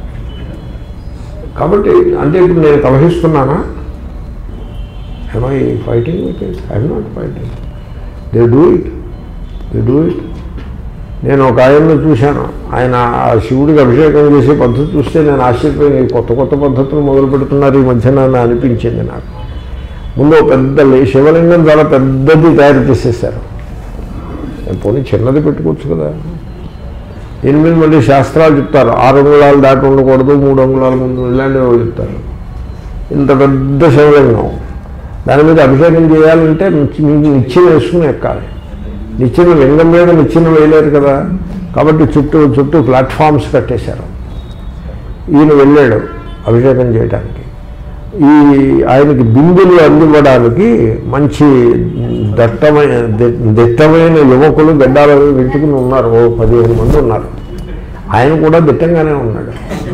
కాబట్టి అంటే ఇప్పుడు నేను కలహిస్తున్నానా? am I fighting with it? I am not fighting. They do it. They do it. నేను ఒక ఆయన్ని చూశాను, ఆయన ఆ శివుడికి అభిషేకం చేసే పద్ధతి చూస్తే నేను ఆశ్చర్యపోయి కొత్త కొత్త పద్ధతులు మొదలు పెడుతున్నారు ఈ మధ్యన అనిపించింది నాకు. ముందు పెద్ద శివలింగం చాలా పెద్దది తయారు చేసేసారు. పోనీ చిన్నది పెట్టుకోవచ్చు కదా. దీని మీద మళ్ళీ శాస్త్రాలు చెప్తారు, ఆరు అంగుళాలు దాటి ఉండకూడదు, మూడు అంగుళాల ముందు ఇలాంటివి చెప్తారు. ఇంత పెద్ద శివలింగం, దాని మీద అభిషేకం చేయాలంటే నిచ్చెన వేసుకుని ఎక్కాలి. నిచ్చెన లింగం మీద నిచ్చెన వేయలేరు కదా, కాబట్టి చుట్టూ చుట్టూ ప్లాట్ఫామ్స్ కట్టేశారు. ఈయన వెళ్ళాడు అభిషేకం చేయడానికి. ఈ ఆయనకి బిందులు అందివ్వడానికి మంచి దట్టమైన దిట్టమైన యువకులు గడ్డాలు పెంచుకుని ఉన్నారు, ఓ పదిహేను మంది ఉన్నారు. ఆయన కూడా దిట్టంగానే ఉన్నాడు.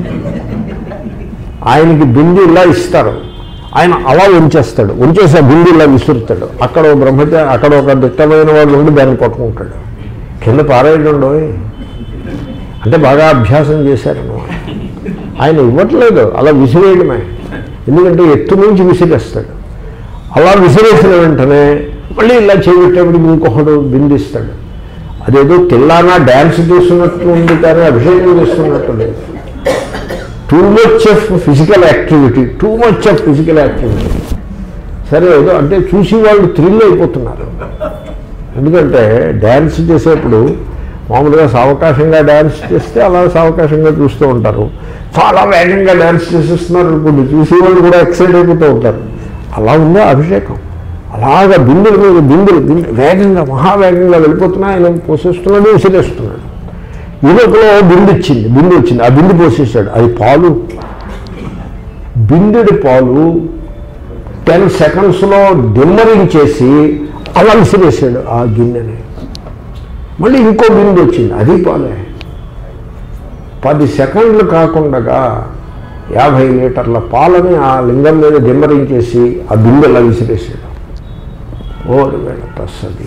ఆయనకి బిందు ఇలా ఇస్తారు, ఆయన అలా ఉంచేస్తాడు, ఉంచేసి ఆ బిందు ఇలా విసురుతాడు. అక్కడ ఒక బ్రహ్మచారి, అక్కడ ఒక దిట్టమైన వాళ్ళు ఉండి దాన్ని పట్టుకుంటాడు. కింద పారేయడండో అంటే బాగా అభ్యాసం చేశారన్నమాట. ఆయన ఇవ్వట్లేదు, అలా విసిరేయడమే. ఎందుకంటే ఎత్తు నుంచి విసిరేస్తాడు. అలా విసిరేసిన వెంటనే మళ్ళీ ఇలా చేయబెట్టేప్పుడు ఇంకొకడు బిందిస్తాడు. అదేదో తెల్లానా డ్యాన్స్ చేస్తున్నట్టు ఉంది కానీ అభిషేకం చేస్తున్నట్టు లేదు. Too much of physical activity too much of physical activity సరే ఏదో అంటే చూసి వాళ్ళు థ్రిల్ అయిపోతున్నారు. ఎందుకంటే డ్యాన్స్ చేసేప్పుడు మామూలుగా సావకాశంగా డ్యాన్స్ చేస్తే అలా సావకాశంగా చూస్తూ ఉంటారు. చాలా వేగంగా డ్యాన్స్ చేసేస్తున్నారు అనుకోండి, చూసి వాళ్ళు కూడా ఎక్సైట్ అయిపోతూ ఉంటారు. అలా ఉందా అభిషేకం? అలాగా బిందుల మీద బిందులు బిందు వేగంగా మహావేగంగా వెళ్ళిపోతున్నా ఆయన పోసేస్తున్నాడు, విసిరేస్తున్నాడు. ఈలోపల బిందు ఇచ్చింది, బిందు వచ్చింది, ఆ బిందు పోసేసాడు. అది పాలు, బిందుడి పాలు టెన్ సెకండ్స్లో డిమ్మరించేసి అలా విసిరేసాడు ఆ గిన్నెని. మళ్ళీ ఇంకో బిందు వచ్చింది, అది పాలే. పది సెకండ్లు కాకుండా యాభై లీటర్ల పాలని ఆ లింగం మీద డిమ్మరించేసి ఆ బిందు అలా విసిరేసాడు. ఓడి వేళ తస్సది.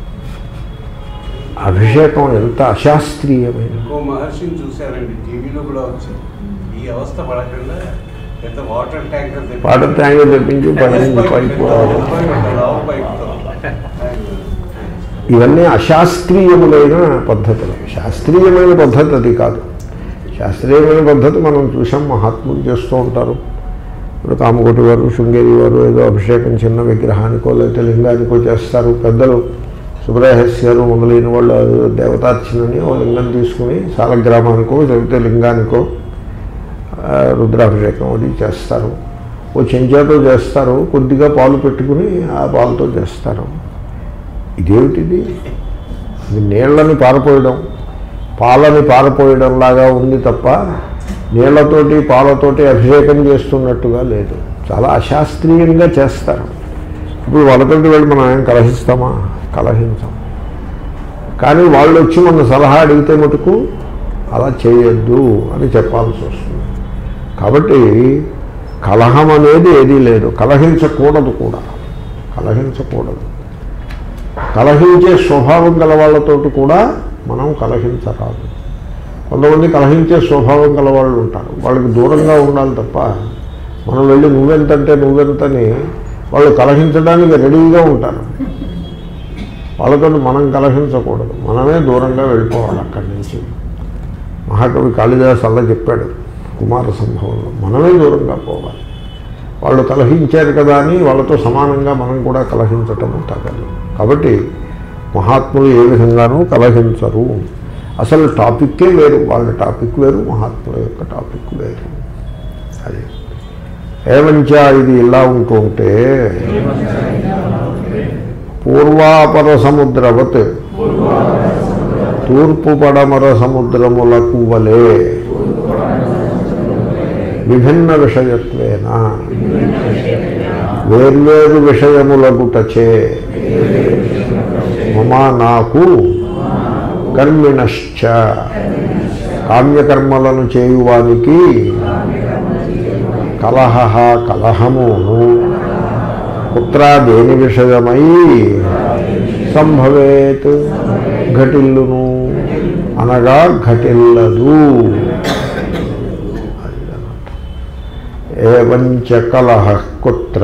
అభిషేకం ఎంత అశాస్త్రీయమైన. ఇంకో మహర్షిని చూశారండి, టీవీలో కూడా వచ్చింది. ఈ అవస్థ పడకుండా పెద్ద వాటర్ ట్యాంకర్ వాటర్ ట్యాంకర్ తెప్పించి పైపు ఇవన్నీ అశాస్త్రీయములైన పద్ధతులు. శాస్త్రీయమైన పద్ధతి అది కాదు. శాస్త్రీయమైన పద్ధతి మనం చూసాం, మహాత్ములు చేస్తూ ఉంటారు. ఇప్పుడు కామకోటి వారు, శృంగేరి వారు ఏదో అభిషేకం చిన్న విగ్రహానికో లేకపోతే లింగానికో చేస్తారు. పెద్దలు సుబ్రహస్యాలు మొదలైన వాళ్ళు దేవతార్చనని ఓ లింగం తీసుకుని సాలగ్రామానికో లేకపోతే లింగానికో రుద్రాభిషేకం అది చేస్తారు. ఓ చెంచాతో చేస్తారు, కొద్దిగా పాలు పెట్టుకుని ఆ పాలతో చేస్తారు. ఇదేమిటిది? ఇది నీళ్ళని పారపోయడం, పాలని పారపోయడంలాగా ఉంది తప్ప నీళ్లతోటి పాలతోటి అభిషేకం చేస్తున్నట్టుగా లేదు. చాలా అశాస్త్రీయంగా చేస్తారు. ఇప్పుడు వాళ్ళతోటి వెళ్ళి మనం ఏం కలహిస్తామా? కలహించాం. కానీ వాళ్ళు వచ్చి మన సలహా అడిగితే మటుకు అలా చేయొద్దు అని చెప్పాల్సి వస్తుంది. కాబట్టి కలహం అనేది ఏదీ లేదు. కలహించకూడదు కూడా, కలహించకూడదు. కలహించే స్వభావం గల వాళ్ళతోటి కూడా మనం కలహించరాదు. కొంతమంది కలహించే స్వభావం గల వాళ్ళు ఉంటారు, వాళ్ళకి దూరంగా ఉండాలి తప్ప మనం వెళ్ళి నువ్వెంతంటే నువ్వెంతని వాళ్ళు కలహించడానికి రెడీగా ఉంటారు. వాళ్ళతో మనం కలహించకూడదు, మనమే దూరంగా వెళ్ళిపోవాలి అక్కడి నుంచి. మహాకవి కాళిదాసు అలా చెప్పాడు కుమార సంభవంలో, మనమే దూరంగా పోవాలి. వాళ్ళు కలహించారు కదా అని వాళ్ళతో సమానంగా మనం కూడా కలహించటం తగదు. కాబట్టి మహాత్ములు ఏ విధంగానూ కలహించరు. అసలు టాపిక్కే వేరు, వాళ్ళ టాపిక్ వేరు, మహాత్ముల యొక్క టాపిక్ వేరు. అది ఏమంచ ఇది ఇలా ఉంటూ ఉంటే పూర్వాపర సముద్రవత్ తూర్పు పడమర సముద్రములకు వలే విభిన్న విషయత్వేన వేర్వేరు విషయములగుటచే మమ నాకు కర్మిణశ్చ కామ్యకర్మలను చేయువానికి కలహ కలహము కుత్ర దేని విషయమై సంభవేత్ ఘటిల్లును అనగా ఘటిల్లదు. ఏవంచ కలహ కుత్ర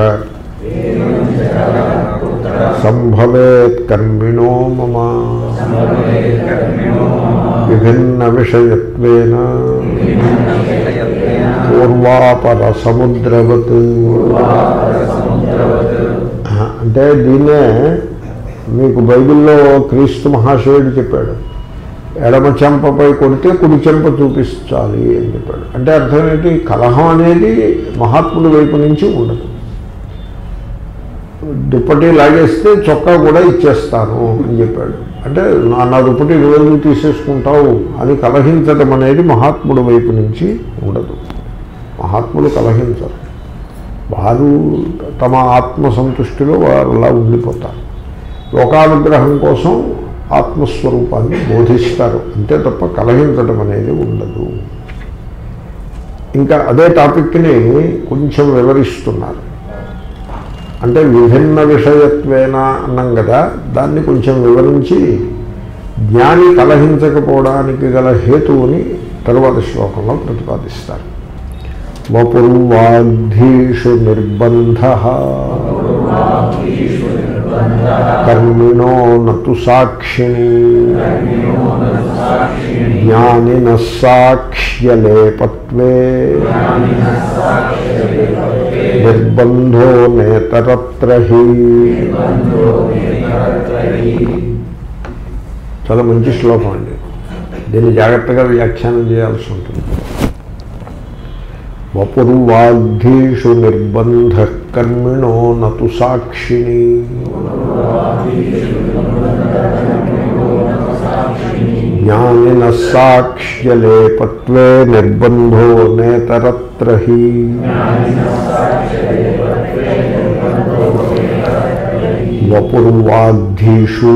సంభవేత్ కర్మిణో మమ విభిన్న విషయత్వేన పూర్వాపర సముద్రవత్. అంటే దీన్నే మీకు బైబిల్లో క్రీస్తు మహాశయుడు చెప్పాడు, ఎడమ చెంపపై కొడితే కుడి చెంప చూపించాలి అని చెప్పాడు. అంటే అర్థం ఏంటి? కలహం అనేది మహాత్ముడి వైపు నుంచి ఉండదు. దుప్పటి లాగేస్తే చొక్కా కూడా ఇచ్చేస్తాను అని చెప్పాడు. అంటే నా నా దుప్పటి నువ్వు తీసేసుకుంటావు అని కలహించడం అనేది మహాత్ముడి వైపు నుంచి ఉండదు. మహాత్ములు కలహించరు, వారు తమ ఆత్మసంతుష్టిలో వారు అలా ఉండిపోతారు. లోకానుగ్రహం కోసం ఆత్మస్వరూపాన్ని బోధిస్తారు అంతే తప్ప కలహించడం అనేది ఉండదు. ఇంకా అదే టాపిక్ని కొంచెం వివరిస్తున్నారు. అంటే విభిన్న విషయత్వేన అన్నాం కదా, దాన్ని కొంచెం వివరించి జ్ఞాని కలహించకపోవడానికి గల హేతువుని తరువాత శ్లోకంలో ప్రతిపాదిస్తారు. వపుర్వాగ్ధీషు నిర్బంధ కర్మిణో నతు సాక్షిణి జ్ఞానిన సాక్ష్యలేపత్వే నిర్బంధో నేతరత్ర హి. చాలా మంచి శ్లోకం అండి, దీన్ని జాగ్రత్తగా వ్యాఖ్యానం చేయాల్సి ఉంటుంది. వపుర్వాగ్ధీషు నిర్బంధ కర్మిణో నతు సాక్షిణి. జ్ఞానిన సాక్ష్యలేపత్వే నిర్బంధో నేతరత్ర హి. వపుర్వాగ్ధీషు,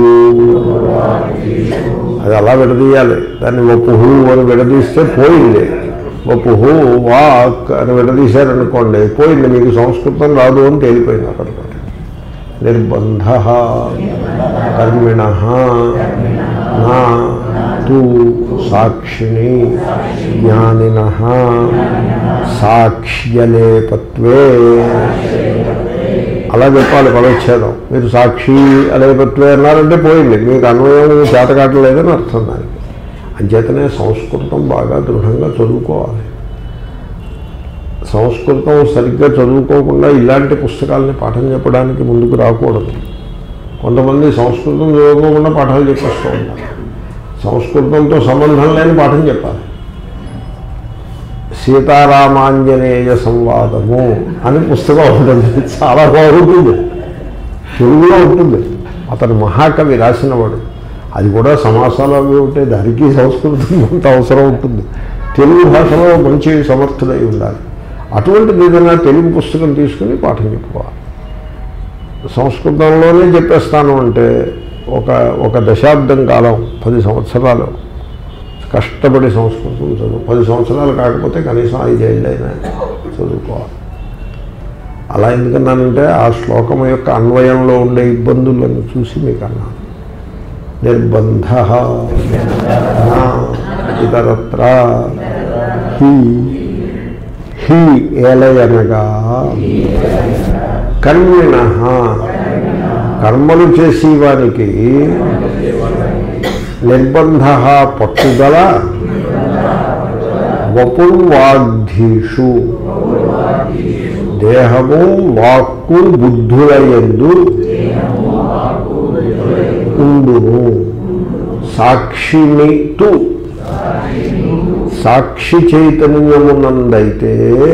అది అలా విడదీయాలి. దాన్ని వపుహు అని విడదీస్తే పోయింది. వపుహు వాక్ అని విడదీశారనుకోండి, పోయింది, మీకు సంస్కృతం రాదు అని తేలిపోయింది అక్కడితో. నిర్బంధ కర్మిణ నా తు సాక్షిణి జ్ఞానిన సాక్ష్యలేపత్వే. అలా చెప్పాలి పదచ్ఛేదం. మీరు సాక్షి అలేపత్వే అన్నారంటే పోయింది, మీకు అన్వయం చేతకాటలేదని అర్థం దానికి. అంచేతనే సంస్కృతం బాగా దృఢంగా చదువుకోవాలి. సంస్కృతం సరిగ్గా చదువుకోకుండా ఇలాంటి పుస్తకాలని పాఠం చెప్పడానికి ముందుకు రాకూడదు. కొంతమంది సంస్కృతం చదువుకోకుండా పాఠాలు చెప్పేస్తూ ఉంటారు. సంస్కృతంతో సంబంధం లేని పాఠం చెప్పాలి. సీతారామాంజనేయ సంవాదము అని పుస్తకం ఉంటుంది, చాలా బాగుంటుంది, తెలుగులో ఉంటుంది. అతను మహాకవి రాసినవాడు. అది కూడా సమాసాలు అవి ఉంటాయి, దానికి సంస్కృతం అంత అవసరం ఉంటుంది. తెలుగు భాషలో మంచి సమర్థుడై ఉండాలి. అటువంటిది ఏదైనా తెలుగు పుస్తకం తీసుకుని పాఠం చెప్పుకోవాలి. సంస్కృతంలోనే చెప్పేస్తాను అంటే ఒక ఒక దశాబ్దం కాలం, పది సంవత్సరాలు కష్టపడి సంస్కృతం చదువు, పది సంవత్సరాలు కాకపోతే కనీసం ఐదేళ్ళైనా చదువుకోవాలి. అలా ఎందుకన్నానంటే ఆ శ్లోకం యొక్క అన్వయంలో ఉండే ఇబ్బందులను చూసి మీకు అన్నాను. నిర్బంధ ఇతరత్ర హి హి ఏలయనగా కర్మిణ కర్మలు చేసేవానికి నిర్బంధ పట్టుదల వపుర్వాగ్ధీషు దేహము వాక్కు బుద్ధులయందు ఉండును. సాక్షిని తు సాక్షి చైతన్యమునందైతే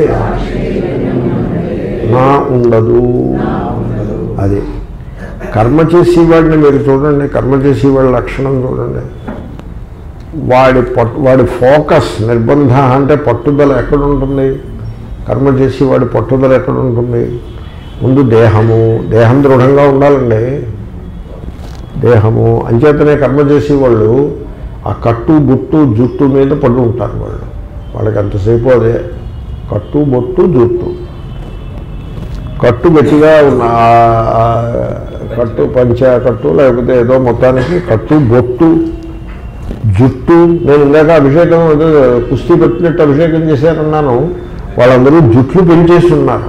నా ఉండదు. అది కర్మ చేసేవాడిని మీరు చూడండి, కర్మ చేసేవాడి లక్షణం చూడండి. వాడి పట్టు వాడి ఫోకస్ నిర్బంధ అంటే పట్టుదల ఎక్కడ ఉంటుంది? కర్మ చేసేవాడి పట్టుదల ఎక్కడ ఉంటుంది? ముందు దేహము, దేహం దృఢంగా ఉండాలండి. దేహము అంచేతనే కర్మ చేసేవాళ్ళు ఆ కట్టు బొట్టు జుట్టు మీద పడి ఉంటారు. వాళ్ళు వాళ్ళకి అంతసేపు అదే కట్టు బొట్టు జుట్టు. కట్టు గట్టిగా ఉన్న కట్టు పంచ కట్టు లేకపోతే ఏదో మొత్తానికి కట్టు బొట్టు జుట్టు. నేను ఇందాక అభిషేకం ఏదో కుస్తీ పెట్టినట్టు అభిషేకం చేశారన్నాను. వాళ్ళందరూ జుట్లు పెంచేస్తున్నారు.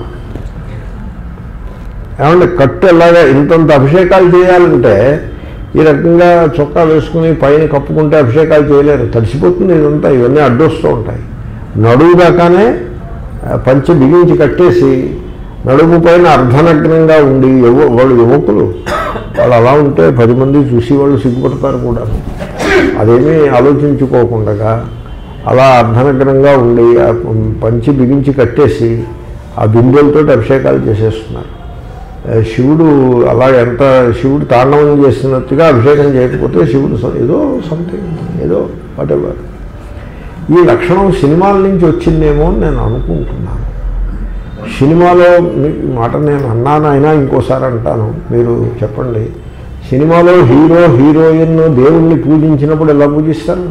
ఏమంటే కట్టు ఎలాగా ఇంతంత అభిషేకాలు చేయాలంటే ఈ రకంగా చొక్కా వేసుకుని పైన కప్పుకుంటే అభిషేకాలు చేయలేరు, తడిసిపోతుంది. ఇదంతా ఇవన్నీ అడ్డొస్తూ ఉంటాయి. నడుము దాకానే పంచ బిగించి కట్టేసి నడుము పైన అర్ధనగ్నంగా ఉండి యువ వాళ్ళు యువకులు వాళ్ళు అలా ఉంటే పది మంది చూసి వాళ్ళు సిగ్గుపడతారు కూడా. అదేమీ ఆలోచించుకోకుండా అలా అర్ధనగ్నంగా ఉండి ఆ పంచి బిగించి కట్టేసి ఆ బిందెలతో అభిషేకాలు చేసేస్తున్నారు. శివుడు అలా ఎంత శివుడు తాండవం చేసినట్టుగా అభిషేకం చేయకపోతే శివుడు ఏదో సంథింగ్ ఏదో వాటెవర్. ఈ లక్షణం సినిమాల నుంచి వచ్చిందేమో అని నేను అనుకుంటున్నాను. సినిమాలో మాట నేను అన్నాను, అయినా ఇంకోసారి అంటాను, మీరు చెప్పండి. సినిమాలో హీరో హీరోయిన్ దేవుణ్ణి పూజించినప్పుడు ఎలా పూజిస్తారు?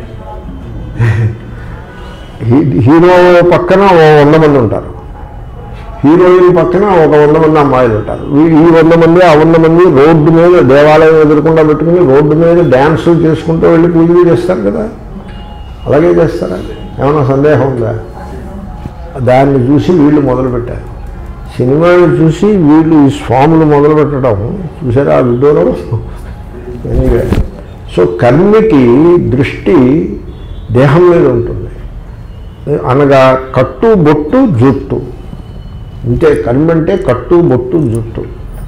హీరో పక్కన ఓ వంద మంది ఉంటారు, హీరోయిన్ పక్కన ఒక వంద మంది అమ్మాయిలు ఉంటారు. ఈ వంద మంది ఆ వంద మంది రోడ్డు మీద దేవాలయం ఎదురకుండా పెట్టుకుని రోడ్డు మీద డ్యాన్సులు చేసుకుంటూ వెళ్ళి పూజలు చేస్తారు కదా. అలాగే చేస్తారా? ఏమైనా సందేహం ఉందా? దాన్ని చూసి వీళ్ళు మొదలుపెట్టారు. సినిమాని చూసి వీళ్ళు ఈ స్వాములు మొదలు పెట్టడం చూసారా ఆ విడ్డూరం. ఎనీవే, సో కర్మికి దృష్టి దేహం మీద ఉంటుంది. అనగా కట్టు బొట్టు జుట్టు, అంటే కర్మ అంటే కట్టు బొట్టు జుట్టు.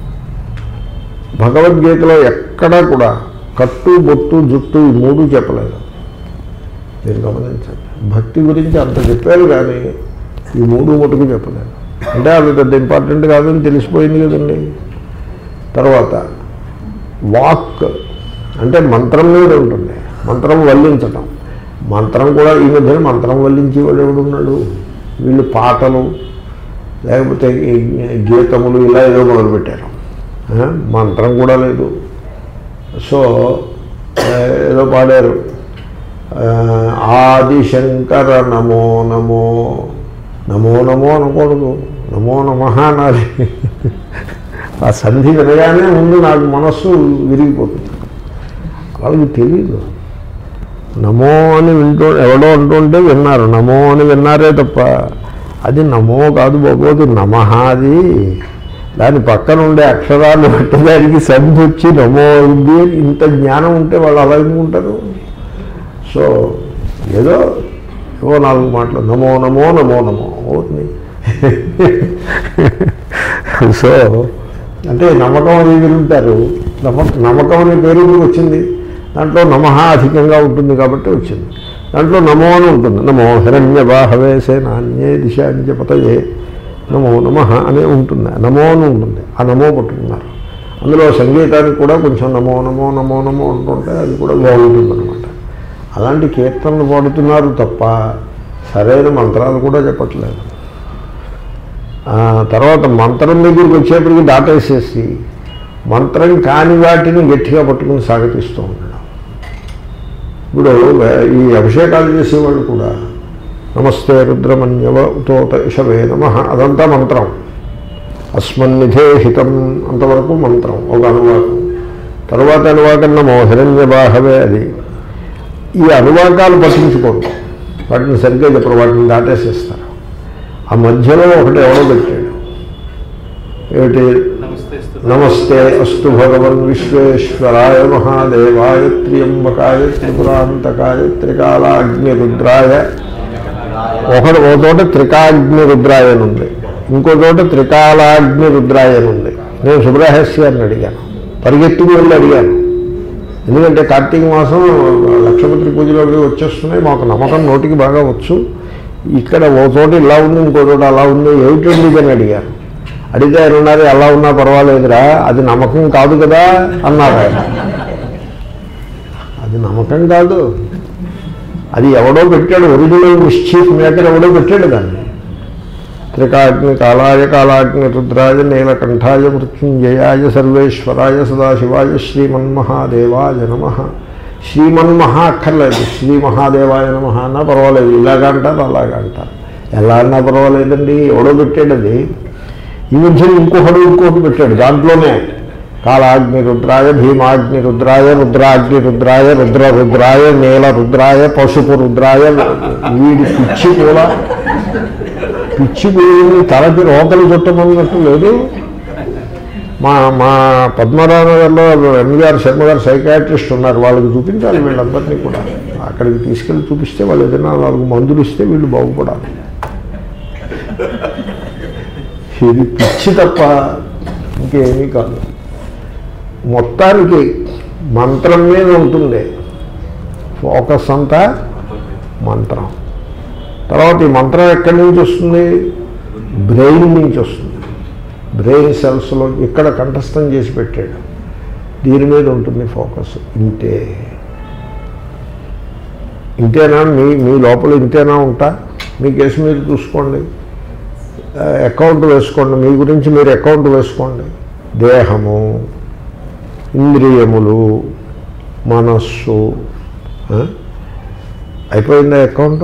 భగవద్గీతలో ఎక్కడా కూడా కట్టు బొట్టు జుట్టు ఈ మూడు చెప్పలేదు. మీరు గమనించండి, భక్తి గురించి అంత చెప్పారు కానీ ఈ మూడు మటుకు చెప్పలేదు. అంటే అది పెద్ద ఇంపార్టెంట్ కాదని తెలిసిపోయింది కదండి. తర్వాత వాక్ అంటే మంత్రం మీద ఉంటుంది, మంత్రం వల్లించటం. మంత్రం కూడా ఈ మధ్యన మంత్రం వల్లించేవాడు ఎవడున్నాడు? వీళ్ళు పాటలు లేకపోతే గీతములు ఇలా ఏదో మొదలుపెట్టారు, మంత్రం కూడా లేదు. సో ఏదో పాడారు, ఆదిశంకర నమో నమో, నమో నమో అనకూడదు, నమో నమః అనాలి. ఆ సంధి వినగానే ముందు నాకు మనస్సు విరిగిపోతుంది. వాళ్ళకి తెలియదు. నమో అని వింటూ ఎవడో అంటుంటే విన్నారు, నమో అని విన్నారే తప్ప అది నమో కాదు బాబోదు, నమః. అది దాని పక్కన ఉండే అక్షరాలు పెట్టడానికి సంధి వచ్చి నమో ఉంది. ఇంత జ్ఞానం ఉంటే వాళ్ళు అలా ఎందుకుంటారు? సో ఏదో ఏవో నాలుగు మాటలు నమో నమో నమో నమో అవుతుంది. సో అంటే నమ్మకం అని వింటారు. నమ్మ నమ్మకం అనే పేరు వచ్చింది, దాంట్లో నమః అధికంగా ఉంటుంది కాబట్టి వచ్చింది. దాంట్లో నమో అని ఉంటుంది, నమో హిరణ్య బాహవే సేనాన్యే దిశాంచ పతయే నమో నమః అనే ఉంటుంది, నమో అని ఉంటుంది. ఆ నమో పట్టుకున్నారు. అందులో సంగీతానికి కూడా కొంచెం నమో నమో నమో నమో అంటుంటే అది కూడా బాగుంటుంది అనమాట. అలాంటి కీర్తనలు పాడుతున్నారు తప్ప సరైన మంత్రాలు కూడా చెప్పట్లేదు. తర్వాత మంత్రం దగ్గరికి వచ్చేప్పటికి దాటేసేసి మంత్రం కాని వాటిని గట్టిగా పట్టుకుని సాగతిస్తూ ఉండడం. ఇప్పుడు ఈ అభిషేకాలు చేసేవాళ్ళు కూడా నమస్తే రుద్రమన్యవ ఉతోత ఇషవే నమః అదంతా మంత్రం. అస్మన్నిధే హితం అంతవరకు మంత్రం, ఒక అనువాకం. తర్వాత అనువాకం నమో హిరణ్య బాహవే. అది ఈ అనువాకాలు పట్టించుకోరు, వాటిని సరిగ్గా చెప్పరు, వాటిని దాటేసేస్తారు. ఆ మధ్యలో ఒకటి ఎవడో పెట్టాడు, ఏమిటి నమస్తే అస్తు భగవన్ విశ్వేశ్వరాయ మహాదేవాయ త్ర్యంబకాయ త్రిపురాంతకాయ త్రికాలాగ్ని రుద్రాయ. ఒకడు ఓ చోట త్రికాగ్ని రుద్రాయ అని ఉంది, ఇంకో చోట త్రికాలాగ్ని రుద్రాయ అని ఉంది. నేను సుబ్రహస్య గారిని అడిగాను, పరిగెత్తుకు వెళ్ళి అడిగాను. ఎందుకంటే కార్తీక మాసం లక్షపత్రి పూజలోకి వచ్చేస్తున్నాయి, మాకు నమ్మకం నోటికి బాగా వచ్చు. ఇక్కడ ఓ చోట ఇలా ఉంది, ఇంకో చోట అలా ఉంది, ఏమిటండి అని అడిగాను. అడిగితే ఆయన ఉన్నారు, అలా ఉన్నా పర్వాలేదురా, అది నమ్మకం కాదు కదా అన్నారు ఆయన. అది నమ్మకం కాదు, అది ఎవడో పెట్టాడు, ఒరిజినల్ మిస్చీఫ్ మేకర్ ఎవడో పెట్టాడు దాన్ని. త్రికాగ్ని కాలాయ కాలాగ్ని రుద్రాయ నీలకంఠాయ మృత్యుంజయాయ సర్వేశ్వరాయ సదాశివాయ శ్రీమన్మహాదేవాయ నమః. శ్రీమన్మహా అక్కర్లేదు, శ్రీ మహాదేవాయ నమః అన్నా పర్వాలేదు, ఇలాగా అంటారు అలాగా అంటారు, ఎలా అన్నా పర్వాలేదండి. ఎవడో పెట్టాడు అది. ఈ మధ్య ఇంకొకడు ఇంకొకటి పెట్టాడు, దాంట్లోనే కాలాగ్ని రుద్రాయ భీమాగ్ని రుద్రాయ రుద్రాగ్ని రుద్రాయ రుద్ర రుద్రాయ నీల రుద్రాయ పశుపు రుద్రాయ. వీడి పిచ్చి కూడా పిచ్చి పూలని తలకి రోకలు చుట్టమన్నట్టు లేదు. మా మా పద్మరావునగర్లో ఎంగారు శర్మ గారు సైకాట్రిస్ట్ ఉన్నారు, వాళ్ళకి చూపించాలి వీళ్ళందరినీ కూడా. అక్కడికి తీసుకెళ్ళి చూపిస్తే వాళ్ళు ఏదైనా నాలుగు మందులు ఇస్తే వీళ్ళు బాగుపడాలి. ఇది పిచ్చి తప్ప ఇంకేమీ కాదు. మొత్తానికి మంత్రం మీద ఉంటుంది ఫోకస్ అంతా, మంత్రం. తర్వాత ఈ మంత్రం ఎక్కడి నుంచి వస్తుంది? బ్రెయిన్ నుంచి వస్తుంది. బ్రెయిన్ సెల్స్లో ఇక్కడ కంఠస్థం చేసి పెట్టాడు, దీని మీద ఉంటుంది ఫోకస్. ఇంతే ఇంతేనా మీ మీ లోపల ఇంతేనా ఉంటా? మీ కేసు మీరు చూసుకోండి, అకౌంట్ వేసుకోండి, మీ గురించి మీరు అకౌంట్ వేసుకోండి. దేహము, ఇంద్రియములు, మనస్సు, అయిపోయిందా అకౌంట్?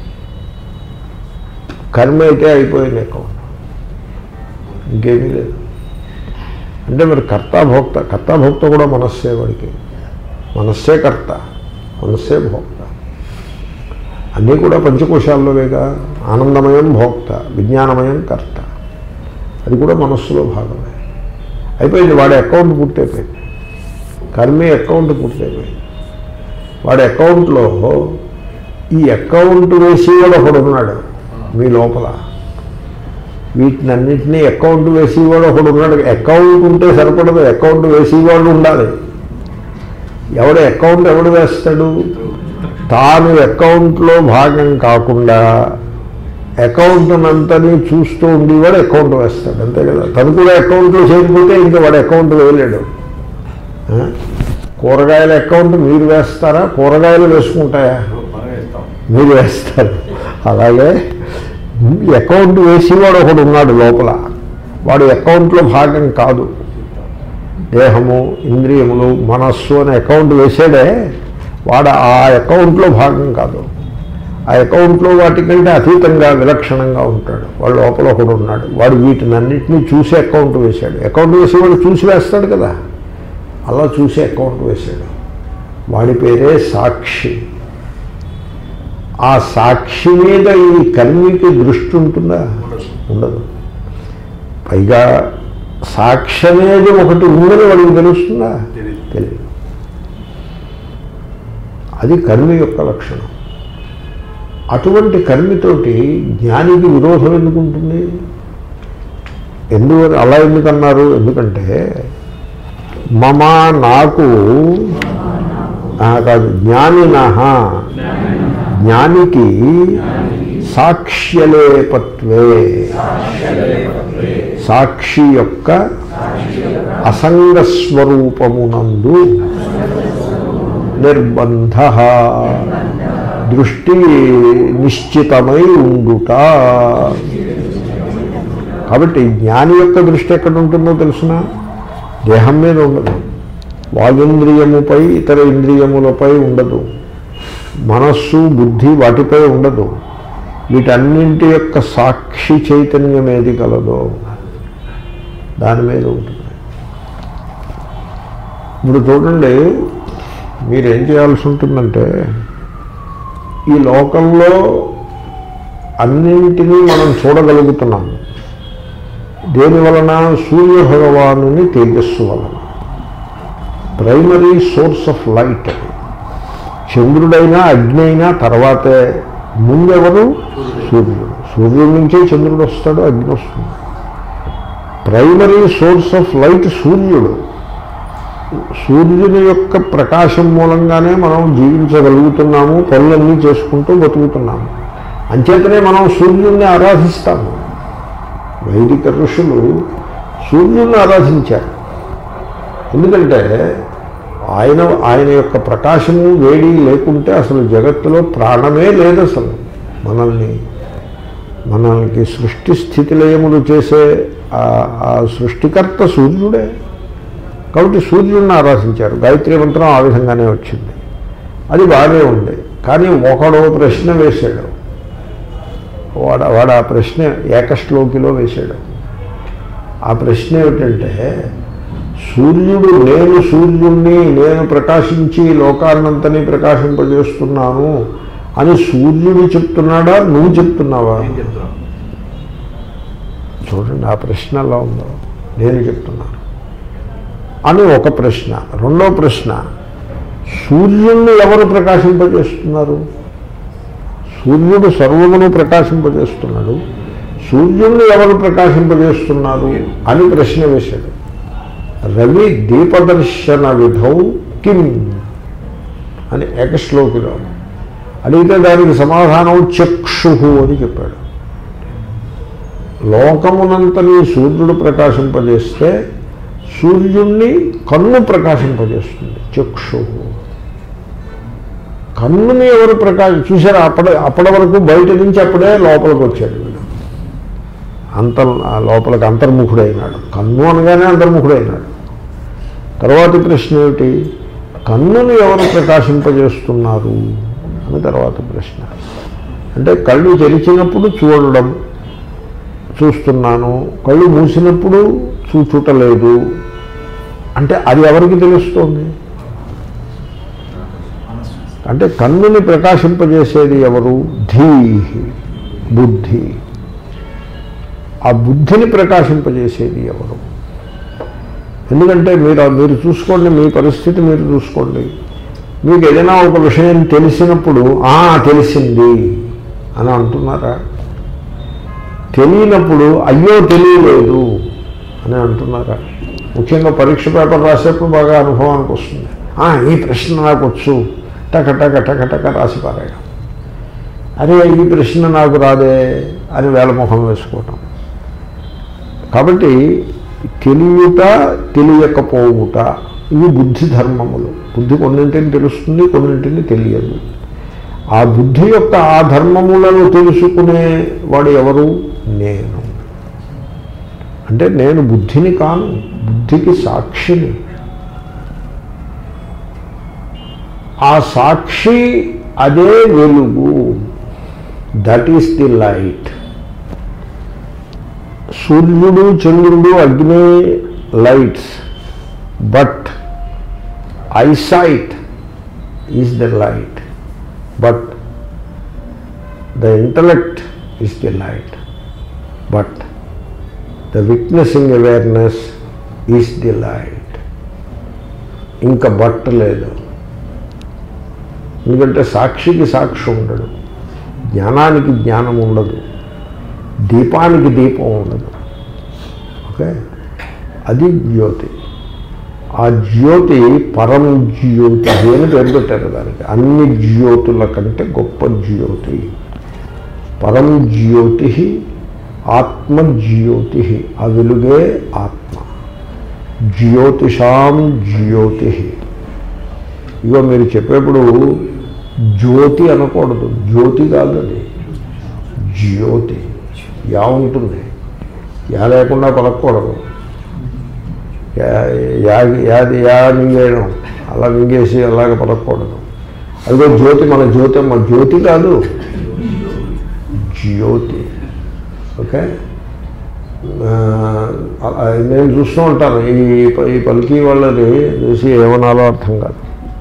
కర్మ అయితే అయిపోయింది అకౌంట్, ఇంకేమీ లేదు. అంటే మరి కర్తాభోక్త, కర్తాభోక్త కూడా మనస్సే. వాడికి మనస్సే కర్త, మనస్సే భోక్త. అన్నీ కూడా పంచకోశాల్లోవేగా. ఆనందమయం భోక్త, విజ్ఞానమయం కర్త, అది కూడా మనస్సులో భాగమే. అయిపోయింది, వాడి అకౌంట్ పూర్తయిపోయింది, కర్మే అకౌంట్ పూర్తయిపోయింది. వాడి అకౌంట్లో ఈ అకౌంట్ వేసేవాడు ఒకడు ఉన్నాడు మీ లోపల. వీటిని అన్నింటినీ అకౌంట్ వేసేవాడు ఒకడు ఉన్నాడు. అకౌంట్ ఉంటే సరిపడదు, అకౌంట్ వేసేవాడు ఉండాలి. ఎవడు అకౌంట్ ఎవడు వేస్తాడు? తాను అకౌంట్లో భాగం కాకుండా అకౌంట్ అంతని చూస్తూ ఉండేవాడు అకౌంట్ వేస్తాడు, అంతే కదా. తను కూడా అకౌంట్లో చేయకపోతే ఇంకా వాడు అకౌంట్ వేయలేడు. కూరగాయల అకౌంట్ మీరు వేస్తారా, కూరగాయలు వేసుకుంటాయా? మీరు వేస్తారు. అలాగే అకౌంట్ వేసేవాడు ఒకడు ఉన్నాడు లోపల, వాడు అకౌంట్లో భాగం కాదు. దేహము, ఇంద్రియములు, మనస్సు అనే అకౌంట్ వేసాడే వాడు ఆ అకౌంట్లో భాగం కాదు. ఆ అకౌంట్లో వాటికంటే అతీతంగా విలక్షణంగా ఉంటాడు. వాడు లోపల ఒకడు ఉన్నాడు, వాడు వీటినన్నింటినీ చూసి అకౌంట్ వేశాడు. అకౌంట్ వేసేవాడు చూసి వేస్తాడు కదా, అలా చూసి అకౌంట్ వేశాడు. వాడి పేరే సాక్షి. ఆ సాక్షి మీద ఈ కర్మికి దృష్టి ఉంటుందా? ఉండదు. పైగా సాక్షి అనేది ఒకటి ఉందని వాడికి తెలుస్తుందా? తెలియదు. అది కర్మి యొక్క లక్షణం. అటువంటి కర్మితోటి జ్ఞానికి విరోధం ఎందుకు ఉంటుంది? ఎందుకని అలా ఎందుకన్నారు? ఎందుకంటే మమ నాకు కాదు, జ్ఞానినః జ్ఞానికి సాక్ష్యలేపత్వే, సాక్షి యొక్క అసంగస్వరూపమునందు నిర్బంధ దృష్టి నిశ్చితమై ఉండుట. కాబట్టి జ్ఞాని యొక్క దృష్టి ఎక్కడ ఉంటుందో తెలుసిన? దేహం మీద ఉండదు, వాగింద్రియముపై ఇతర ఇంద్రియములపై ఉండదు, మనస్సు బుద్ధి వాటిపై ఉండదు. వీటన్నింటి యొక్క సాక్షి చైతన్యం ఏది కలదో దాని మీద ఉంటుంది. ఇప్పుడు చూడండి, మీరేం చేయాల్సి ఉంటుందంటే ఈ లోకంలో అన్నింటినీ మనం చూడగలుగుతున్నాం. దేని వలన? సూర్య భగవానుని తేజస్సు వలన. Primary source of light. చంద్రుడైనా అగ్ని అయినా తర్వాతే, ముందెవరు? సూర్యుడు. సూర్యుడి నుంచే చంద్రుడు వస్తాడు, అగ్ని వస్తుంది. ప్రైమరీ సోర్స్ ఆఫ్ లైట్ సూర్యుడు. సూర్యుని యొక్క ప్రకాశం మూలంగానే మనం జీవించగలుగుతున్నాము, పనులన్నీ చేసుకుంటూ బతుకుతున్నాము. అంచేతనే మనం సూర్యుడిని ఆరాధిస్తాము. వైదిక ఋషులు సూర్యుడిని ఆరాధించారు. ఎందుకంటే ఆయన ఆయన యొక్క ప్రకాశము వేడి లేకుంటే అసలు జగత్తులో ప్రాణమే లేదు. అసలు మనల్ని మనల్ని సృష్టి స్థితిలయములు చేసే ఆ సృష్టికర్త సూర్యుడే. కాబట్టి సూర్యుడిని ఆరాధించారు. గాయత్రి మంత్రం ఆ విధంగానే వచ్చింది. అది బాగానే ఉంది. కానీ ఒకడో ప్రశ్న వేశాడు. వాడ వాడు ఆ ప్రశ్న ఏకశ్లోకిలో వేశాడు. ఆ ప్రశ్న ఏమిటంటే, సూర్యుడు నేను సూర్యుడిని, నేను ప్రకాశించి లోకాన్నంతని ప్రకాశింపజేస్తున్నాను అని సూర్యుడు చెప్తున్నాడా, నువ్వు చెప్తున్నావా? చూడండి ఆ ప్రశ్న ఎలా ఉందో. నేను చెప్తున్నాను అని ఒక ప్రశ్న. రెండో ప్రశ్న, సూర్యుడిని ఎవరు ప్రకాశింపజేస్తున్నారు? సూర్యుడు సర్వమును ప్రకాశింపజేస్తున్నాడు, సూర్యుడిని ఎవరు ప్రకాశింపజేస్తున్నారు అని ప్రశ్న వేశాడు. రవి దీపదర్శన విధౌ కిం అని ఏకశ్లోకిలో అడిగితే దానికి సమాధానం చక్షు అని చెప్పాడు. లోకమునంతని సూర్యుడు ప్రకాశింపజేస్తే సూర్యుణ్ణి కన్ను ప్రకాశింపజేస్తుంది, చక్షు. కన్నుని ఎవరు ప్రకాశం చూశారు? అప్పటి అప్పటి వరకు బయట నుంచి అప్పుడే లోపలికి వచ్చాడు వీడు. అంతర్ లోపలికి అంతర్ముఖుడైనాడు. కన్ను అనగానే అంతర్ముఖుడైనాడు. తర్వాతి ప్రశ్న ఏమిటి? కన్నుని ఎవరు ప్రకాశింపజేస్తున్నారు అని తర్వాత ప్రశ్న. అంటే కళ్ళు తెరిచినప్పుడు చూడడం, చూస్తున్నాను, కళ్ళు మూసినప్పుడు చూచుటలేదు అంటే అది ఎవరికి తెలుస్తోంది? అంటే కన్నుని ప్రకాశింపజేసేది ఎవరు? ధీహి, బుద్ధి. ఆ బుద్ధిని ప్రకాశింపజేసేది ఎవరు? ఎందుకంటే మీరు మీరు చూసుకోండి, మీ పరిస్థితి మీరు చూసుకోండి. మీకు ఏదైనా ఒక విషయం తెలిసినప్పుడు ఆ తెలిసింది అని అంటున్నారా? తెలియనప్పుడు అయ్యో తెలియలేదు అని అంటున్నారా? ముఖ్యంగా పరీక్ష పేపర్ రాసేప్పుడు బాగా అనుభవానికి వస్తుంది. ఈ ప్రశ్న నాకు వచ్చు, టక టక టక టక రాసి పారాయడం. అరే ఈ ప్రశ్న నాకు రాదే అని వేలముఖం వేసుకోవటం. కాబట్టి తెలియట తెలియకపోవుట ఇవి బుద్ధి ధర్మములు. బుద్ధి కొన్నింటిని తెలుస్తుంది, కొన్నింటిని తెలియదు. ఆ బుద్ధి యొక్క ఆ ధర్మములను తెలుసుకునేవాడు ఎవరు? నేను. అంటే నేను బుద్ధిని కాను, బుద్ధికి సాక్షిని. ఆ సాక్షి అదే వెలుగు. That is the light. సూర్యుడు చంద్రుడు అగ్ని lights, but eyesight is the light, but the intellect is the light, but the witnessing awareness is the light. ఇంకా బట్ లేదు. ఎందుకంటే సాక్షికి సాక్షి ఉండడు, జ్ఞానానికి జ్ఞానం ఉండదు, దీపానికి దీపం ఉండదు. ఓకే, అది జ్యోతి. ఆ జ్యోతి పరం జ్యోతి అని పేరు పెట్టారు దానికి. అన్ని జ్యోతుల కంటే గొప్ప జ్యోతి పరం జ్యోతి, ఆత్మజ్యోతి. ఆ వెలుగే ఆత్మ. జ్యోతిషాం జ్యోతి. ఇగో మీరు చెప్పేప్పుడు జ్యోతి అనకూడదు, జ్యోతి కాదు అది, జ్యోతి. యా ఉంటుంది, యా లేకుండా పలకూడదు. యాది యాది యా మింగేయడం, అలా మింగేసి అలాగ పలకూడదు. అదిగో జ్యోతి, మన జ్యోతి మన జ్యోతి కాదు, జ్యోతి. ఓకే, నేను చూస్తూ ఉంటాను ఈ ఈ పలికి వాళ్ళని చూసి ఏమనాలో అర్థం కాదు.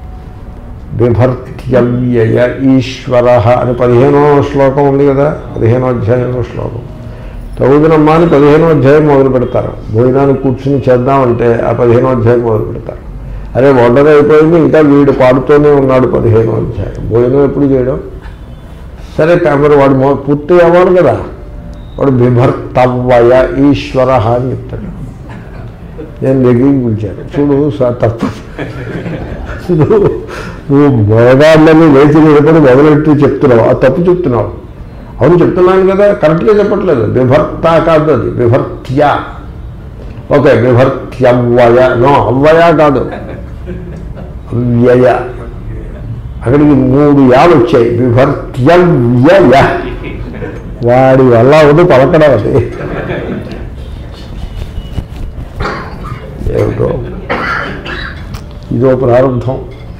బిభర్త్యవ్యయ ఈశ్వర అని పదిహేనో శ్లోకం ఉంది కదా, పదిహేనో అధ్యాయంలో శ్లోకం. తగుదనమ్మా అని పదిహేనో అధ్యాయం మొదలు పెడతారు. భోజనానికి కూర్చుని చేద్దామంటే ఆ పదిహేనో అధ్యాయం మొదలు పెడతారు. అరే వండర్ అయిపోయింది, ఇంకా వీడు పాడుతూనే ఉన్నాడు పదిహేనో అధ్యాయం. భోజనం ఎప్పుడు చేయడం? సరే మరి వాడు పూర్తి అవ్వాలి కదా. వాడు బిభర్తవ్వయ ఈశ్వర అని చెప్తాడు. నేను దగ్గరికి పిలిచాను, చూడు సార్ తప్పదు, నువ్వు భోగాళ్ళని లేచి నిలబడి మొదలెట్టి చెప్తున్నావు, ఆ తప్పు చెప్తున్నావు. అవును చెప్తున్నాను కదా, కరెక్ట్గా చెప్పట్లేదు. బిభర్త కాదు, అది బిభర్త్య. ఓకే, బిభర్త్యవ్వయ. నో, అవ్వయ కాదు, అవ్యయ. అక్కడికి మూడు యాలు వచ్చాయి. బిభర్త్యవ్యయ. వాడి వల్ల అవుతూ పలకడం అది. ఏమిటో ఇదో ప్రారంభం.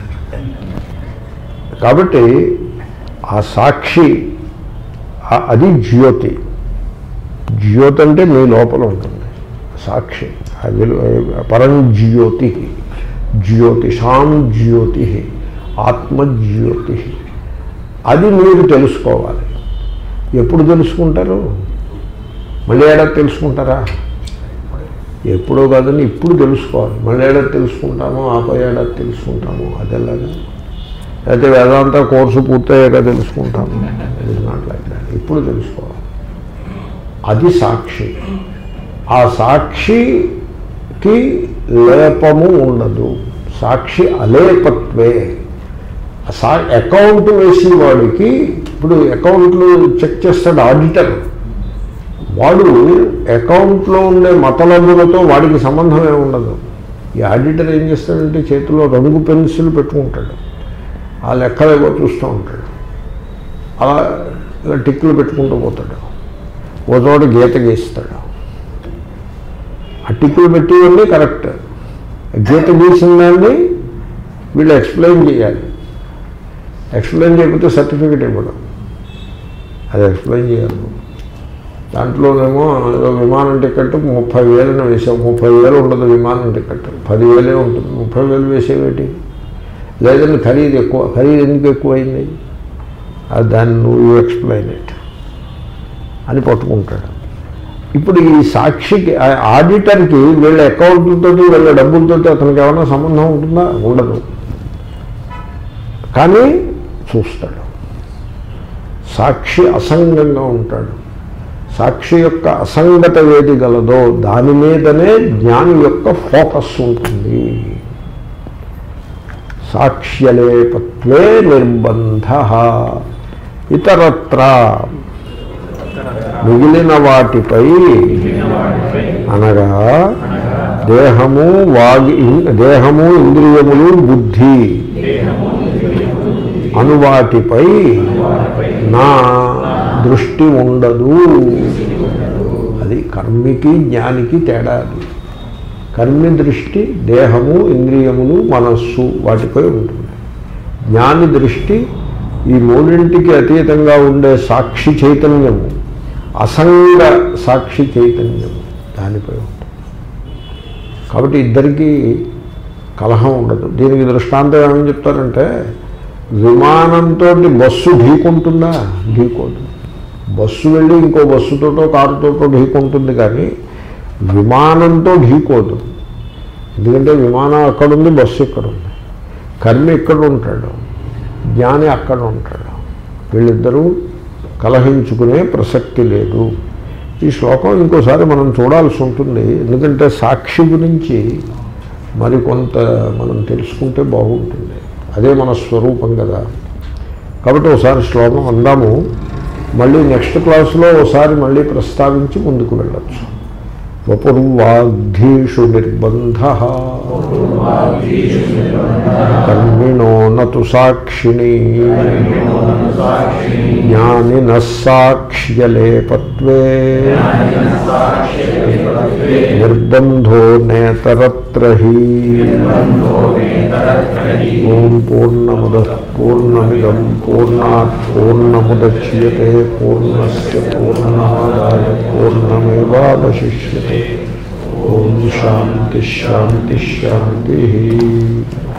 కాబట్టి ఆ సాక్షి అది జ్యోతి. జ్యోతి అంటే మీ లోపల ఉంటుంది సాక్షి. అది పరం జ్యోతి, జ్యోతిషాం జ్యోతి, ఆత్మజ్యోతి. అది మీరు తెలుసుకోవాలి. ఎప్పుడు తెలుసుకుంటారు? మళ్ళీ ఏడాది తెలుసుకుంటారా? ఎప్పుడో కాదని ఇప్పుడు తెలుసుకోవాలి. మళ్ళీ ఏడాది తెలుసుకుంటాము, ఆపై ఏడాది తెలుసుకుంటాము. అది ఎలాగా? అయితే వేదాంత కోర్సు పూర్తయ్యాక తెలుసుకుంటాము. నాట్లయితే ఇప్పుడు తెలుసుకోవాలి. అది సాక్షి. ఆ సాక్షికి లేపము ఉండదు. సాక్షి అలేపత్వే. సా అకౌంట్ వేసేవాడికి, ఇప్పుడు అకౌంట్లు చెక్ చేస్తాడు ఆడిటర్, వాడు అకౌంట్లో ఉండే మతలబులతో వాడికి సంబంధమే ఉండదు. ఈ ఆడిటర్ ఏం చేస్తాడంటే చేతిలో రంగు పెన్సిల్ పెట్టుకుంటాడు, ఆ లెక్కలు ఏవో చూస్తూ ఉంటాడు, అలా ఇలా టిక్కులు పెట్టుకుంటూ పోతాడు. ఓ చోట గీత గీస్తాడు. ఆ టిక్కులు పెట్టివండి కరెక్ట్. గీత గీసిందండి వీళ్ళు ఎక్స్ప్లెయిన్ చేయాలి. ఎక్స్ప్లెయిన్ చేయకపోతే సర్టిఫికెట్ ఇవ్వడం. అది ఎక్స్ప్లెయిన్ చేయాలి. దాంట్లోనేమో ఏదో విమానం టికెట్ ముప్పై వేలను వేసావు. ముప్పై వేలు ఉండదు విమానం టికెట్, పదివేలే ఉంటుంది. ముప్పై వేలు వేసేవేటి? లేదంటే ఖరీదు ఎక్కువ. ఖరీదు ఎందుకు ఎక్కువైంది? అది దాన్ని నువ్వు ఎక్స్ప్లెయిన్ ఇట్ అని పట్టుకుంటాడు. ఇప్పుడు ఈ సాక్షికి, ఆడిటర్కి వీళ్ళ అకౌంట్లతో వీళ్ళ డబ్బులతో అతనికి ఏమైనా సంబంధం ఉంటుందా? ఉండదు. కానీ చూస్తాడు. సాక్షి అసంగంగా ఉంటాడు. సాక్షి యొక్క అసంగత ఏది గలదో దాని మీదనే జ్ఞాని యొక్క ఫోకస్ ఉంటుంది. సాక్ష్యలేపత్వే నిర్బంధ. ఇతరత్ర మిగిలిన వాటిపై అనగా దేహము వాగి దేహము ఇంద్రియములు బుద్ధి అనువాటిపై నా దృష్టి ఉండదు. అది కర్మికి జ్ఞానికి తేడా. అది కర్మి దృష్టి దేహము ఇంద్రియములు మనస్సు వాటిపై ఉంటుంది. జ్ఞాని దృష్టి ఈ మూడింటికి అతీతంగా ఉండే సాక్షి చైతన్యము, అసంగ సాక్షి చైతన్యము దానిపై ఉంటుంది. కాబట్టి ఇద్దరికీ కలహం ఉండదు. దీనికి దృష్టాంతం ఏమని చెప్తారంటే, విమానంతో బస్సు ఢీకుంటుందా? ఢీకోదు. బస్సు వెళ్ళి ఇంకో బస్సుతోటో కారుతోటో ఢీకుంటుంది, కానీ విమానంతో ఢీకోదు. ఎందుకంటే విమానం అక్కడుంది, బస్సు ఇక్కడుంది. కర్మి ఇక్కడ ఉంటాడు, జ్ఞాని అక్కడ ఉంటాడు. వీళ్ళిద్దరూ కలహించుకునే ప్రసక్తి లేదు. ఈ శ్లోకం ఇంకోసారి మనం చూడాల్సి ఉంటుంది. ఎందుకంటే సాక్షి గురించి మరికొంత మనం తెలుసుకుంటే బాగుంటుంది. అదే మన స్వరూపం కదా. కాబట్టి ఒకసారి శ్లోకం అందాము, మళ్ళీ నెక్స్ట్ క్లాసులో ఒకసారి మళ్ళీ ప్రస్తావించి ముందుకు వెళ్ళచ్చు. వపుర్వాగ్ధీషు నిర్బంధ కర్మిణో నతు సాక్షిణీ జ్ఞానినః సాక్ష్యలేపత్వే నిర్బంధో నేతరత్ర హి. ఓం పూర్ణముదః పూర్ణమిదం పూర్ణాత్ పూర్ణముదచ్యతే పూర్ణస్య పూర్ణమాదాయ పూర్ణమేవావశిష్యతే. ఓం శాంతి శాంతి శాంతి.